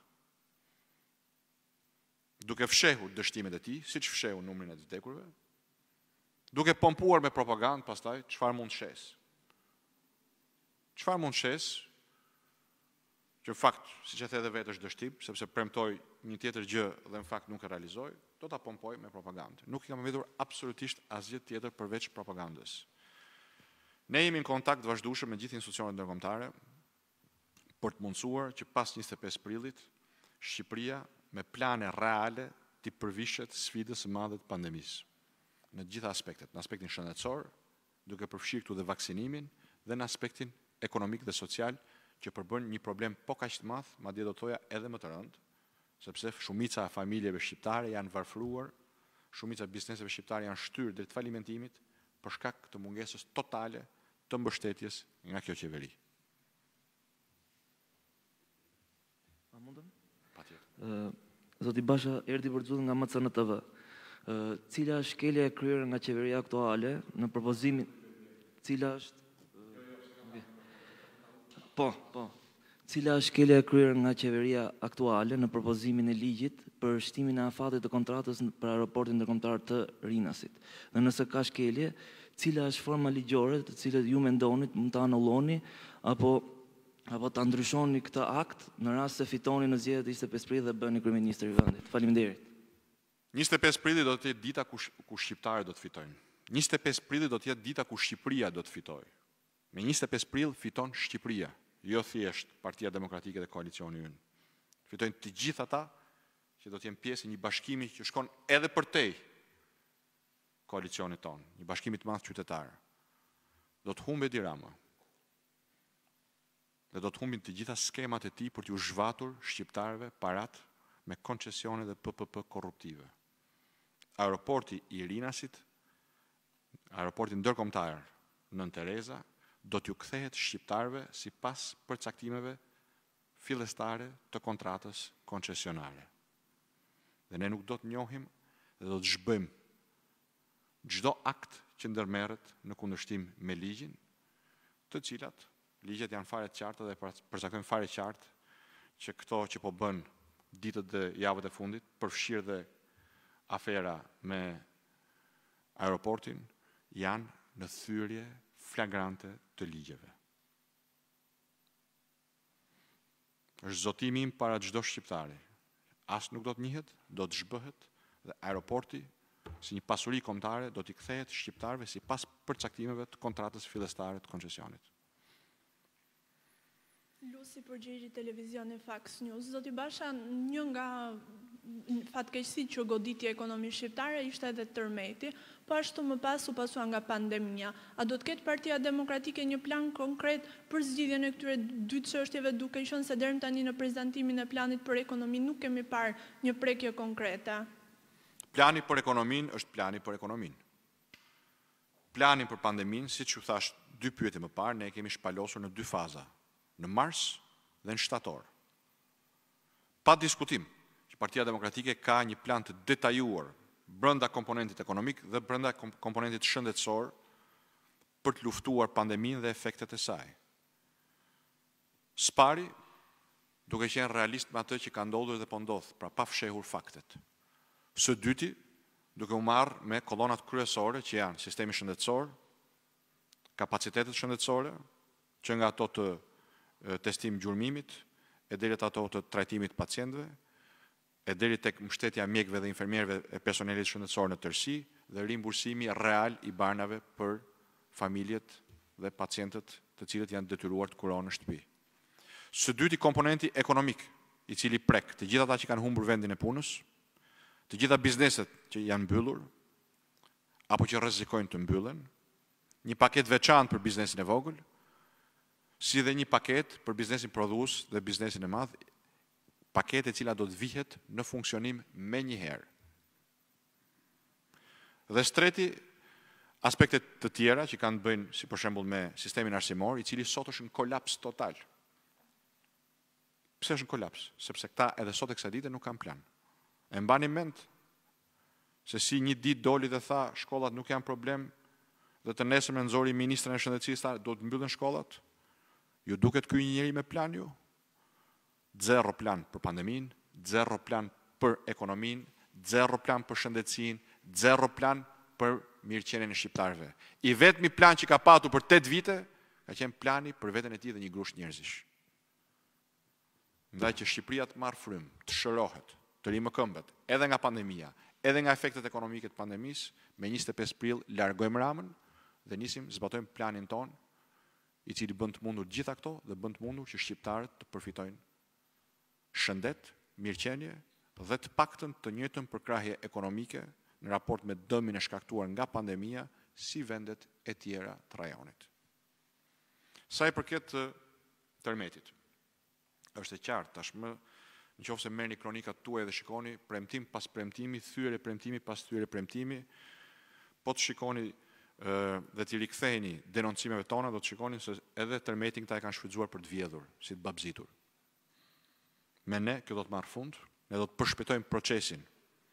Speaker 1: Duke fshehur dështimet e tij, siç fshehu numrin e të vdekurve, duke pompuar me propagandë pastaj çfarë mund shes. Çfarë mund shes? Që në fakt, siç e the edhe vetë është dështim, sepse premtoi një tjetër gjë dhe në fakt nuk e realizoi, do ta pompoj me propagandë. Nuk i kam mbetur absolutisht asgjë tjetër përveç propagandës. Ne jemi në kontakt vazhdueshëm me gjithë institucionet ndërkombëtare për të mundësuar që pas njëzet e pesë prillit Shqipëria me plane reale t'i përvishet sfidës së madhe të pandemisë. Në gjitha aspektet, në aspektin shëndetësor, duke përfshirë këtu dhe vaksinimin, dhe në aspektin ekonomik dhe social, që përbën një problem po kaq të madh, madje do thoja edhe më të rëndë, sepse shumica e familjeve shqiptare janë varfëruar, shumica e bizneseve shqiptare janë shtyrë drejt falimentimit për shkak të mungesës totale të mbështetjes nga kjo qeveri.
Speaker 10: A mundem?
Speaker 1: Patjetër.
Speaker 10: Zoti Basha erdhi për të nga M C N T V. Cila është shkelja e kryer nga qeveria aktuale në propozimin, cila është Po, po. Cila është shkelja e kryer nga qeveria aktuale në propozimin e ligjit për shtimin e afatit të kontratës për aeroportin ndërkombëtar të Rinasit. Dhe nëse ka shkelje, cila është forma ligjore të cilët ju mendoni mund ta anulloni apo apo ta ndryshoni këtë akt në rast se fitoni në zgjedhjet e njëzet e pesë prillit dhe bëheni kryeministër i vendit. Faleminderit.
Speaker 1: njëzet e pesë prillit do të jetë dita ku ku shqiptarët do të fitojnë. njëzet e pesë prillit do të jetë dita ku Shqipëria do të fitojë. Me njëzet e pesë prill fiton Shqipëria, jo thjesht Partia Demokratike dhe koalicioni ynë. Fitojnë të gjithë ata që do të jenë pjesë e një bashkimi që shkon edhe përtej koalicionit tonë, një bashkimi të madh qytetar. Do të humbe Edi Rama. Dhe do të humbin të gjitha skemat e tij për t'u zhvatur shqiptarëve parat me koncesione dhe P P P korruptive. Aeroporti i Rinasit, aeroporti ndërkombëtar Nën Tereza, do t'ju kthehet shqiptarëve sipas përcaktimeve fillestare të kontratës koncesionare. Dhe ne nuk do të njohim dhe do të zhbëjmë çdo akt që ndërmerret në kundërshtim me ligjin, të cilat ligjet janë fare të qarta dhe përcaktojnë fare qartë që këto që po bën ditët dhe javët e fundit, përfshirë dhe afera me aeroportin, janë në thyrje flagrante të ligjeve. Është zotimi im para çdo shqiptari. As nuk do të njihet, do të zhbëhet dhe aeroporti si një pasuri kombëtare do t'i kthehet shqiptarëve sipas përcaktimeve të kontratës fillestare të koncesionit.
Speaker 11: Lusi përgjigji televizioni Fox News. Zoti Basha, një nga fatkeqësitë që goditi ekonomisë shqiptare ishte edhe tërmeti, po ashtu më pas u pasua nga pandemia. A do të ketë Partia Demokratike një plan konkret për zgjidhjen e këtyre dy çështjeve, duke qenë se deri tani në prezantimin e planit për ekonomi nuk kemi parë një prekje konkrete?
Speaker 1: Plani për ekonominë është plani për ekonominë. Plani për pandeminë, siç u thash dy pyetje më parë, ne e kemi shpalosur në dy faza. në mars dhe në shtator. Pa diskutim, që Partia Demokratike ka një plan të detajuar brenda komponentit ekonomik dhe brenda komponentit shëndetësor për të luftuar pandemin dhe efektet e saj. Spari, duke qenë realist me atë që ka ndodhur dhe po ndodh, pra pa fshehur faktet. Së dyti, duke u marrë me kolonat kryesore që janë sistemi shëndetësor, kapacitetet shëndetësore, që nga ato të testim gjurmimit, e deri ato të trajtimit pacientëve, e deri tek mbështetja mjekëve dhe infermierëve e personelit shëndetësor në tërësi dhe rimbursimi real i barnave për familjet dhe pacientët të cilët janë detyruar të kurohen në shtëpi. Së dyti komponenti ekonomik, i cili prek të gjitha ata që kanë humbur vendin e punës, të gjitha bizneset që janë mbyllur apo që rrezikojnë të mbyllen, një paket veçantë për biznesin e vogël, si dhe një paket për biznesin prodhues dhe biznesin e madh, paket e cila do të vihet në funksionim me njëherë. Dhe streti, aspektet të tjera që kanë të bëjnë, si për shembull me sistemin arsimor, i cili sot është në kolaps total. Pse është në kolaps? Sepse këta edhe sot e kësaj dite nuk kanë plan. E mbani mend se si një ditë doli dhe tha shkollat nuk janë problem dhe të nesërme nxori ministrin e shëndetësisë tha do të mbyllen shkollat? Ju duket ky një njeri me plan ju? Zero plan për pandemin, zero plan për ekonomin, zero plan për shëndetësinë, zero plan për mirëqenien e shqiptarëve. I vetmi plan që ka patur për tetë vite ka qenë plani për veten e tij dhe një grush njerëzish. Ndaj që Shqipëria të marrë frymë, të shërohet, të rimë këmbët, edhe nga pandemia, edhe nga efektet ekonomike të pandemisë, me njëzet e pesë prill largojmë Ramën dhe nisim zbatojmë planin ton, i cili bën të mundur gjitha këto dhe bën të mundur që shqiptarët të përfitojnë shëndet, mirëqenie dhe të paktën të njëjtën përkrahje ekonomike në raport me dëmin e shkaktuar nga pandemia si vendet e tjera të rajonit. Sa i përket tërmetit, është e qartë tashmë, nëse merrni kronikat tuaja dhe shikoni premtim pas premtimi, thyere premtimi pas thyere premtimi, po të shikoni dhe t'i riktheheni denoncimeve tona, do të shikoni se edhe tërmetin këta e kanë shfrytzuar për të vjedhur, si të babzitur. Me ne, kjo do të marrë fund, ne do të përshpejtojmë procesin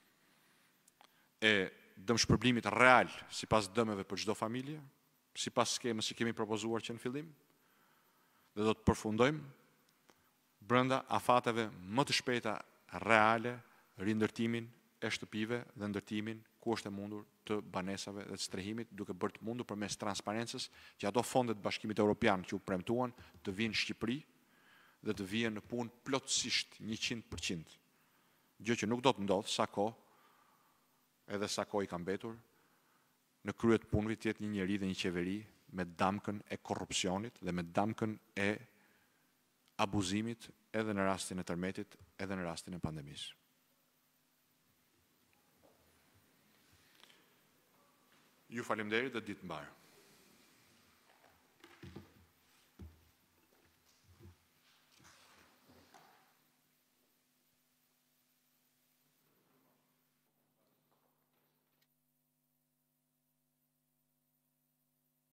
Speaker 1: e dëmshpërblimit real sipas dëmeve për çdo familje, sipas skemës që kemi propozuar që në fillim, dhe do të përfundojmë brenda afateve më të shpejta reale rindërtimin e shtëpive dhe ndërtimin ku është e mundur të banesave dhe të strehimit, duke bërë të mundur përmes transparencës që ato fondet Bashkimit Evropian që u premtuan të vinë në Shqipëri dhe të vijen në punë plotësisht njëqind përqind. Gjë që nuk do të ndodhë sa kohë, edhe sa kohë i ka mbetur, në krye të punëve të jetë një njeri dhe një qeveri me damkën e korrupsionit dhe me damkën e abuzimit edhe në rastin e tërmetit, edhe në rastin e pandemisë. Ju faleminderit dhe ditë mbarë.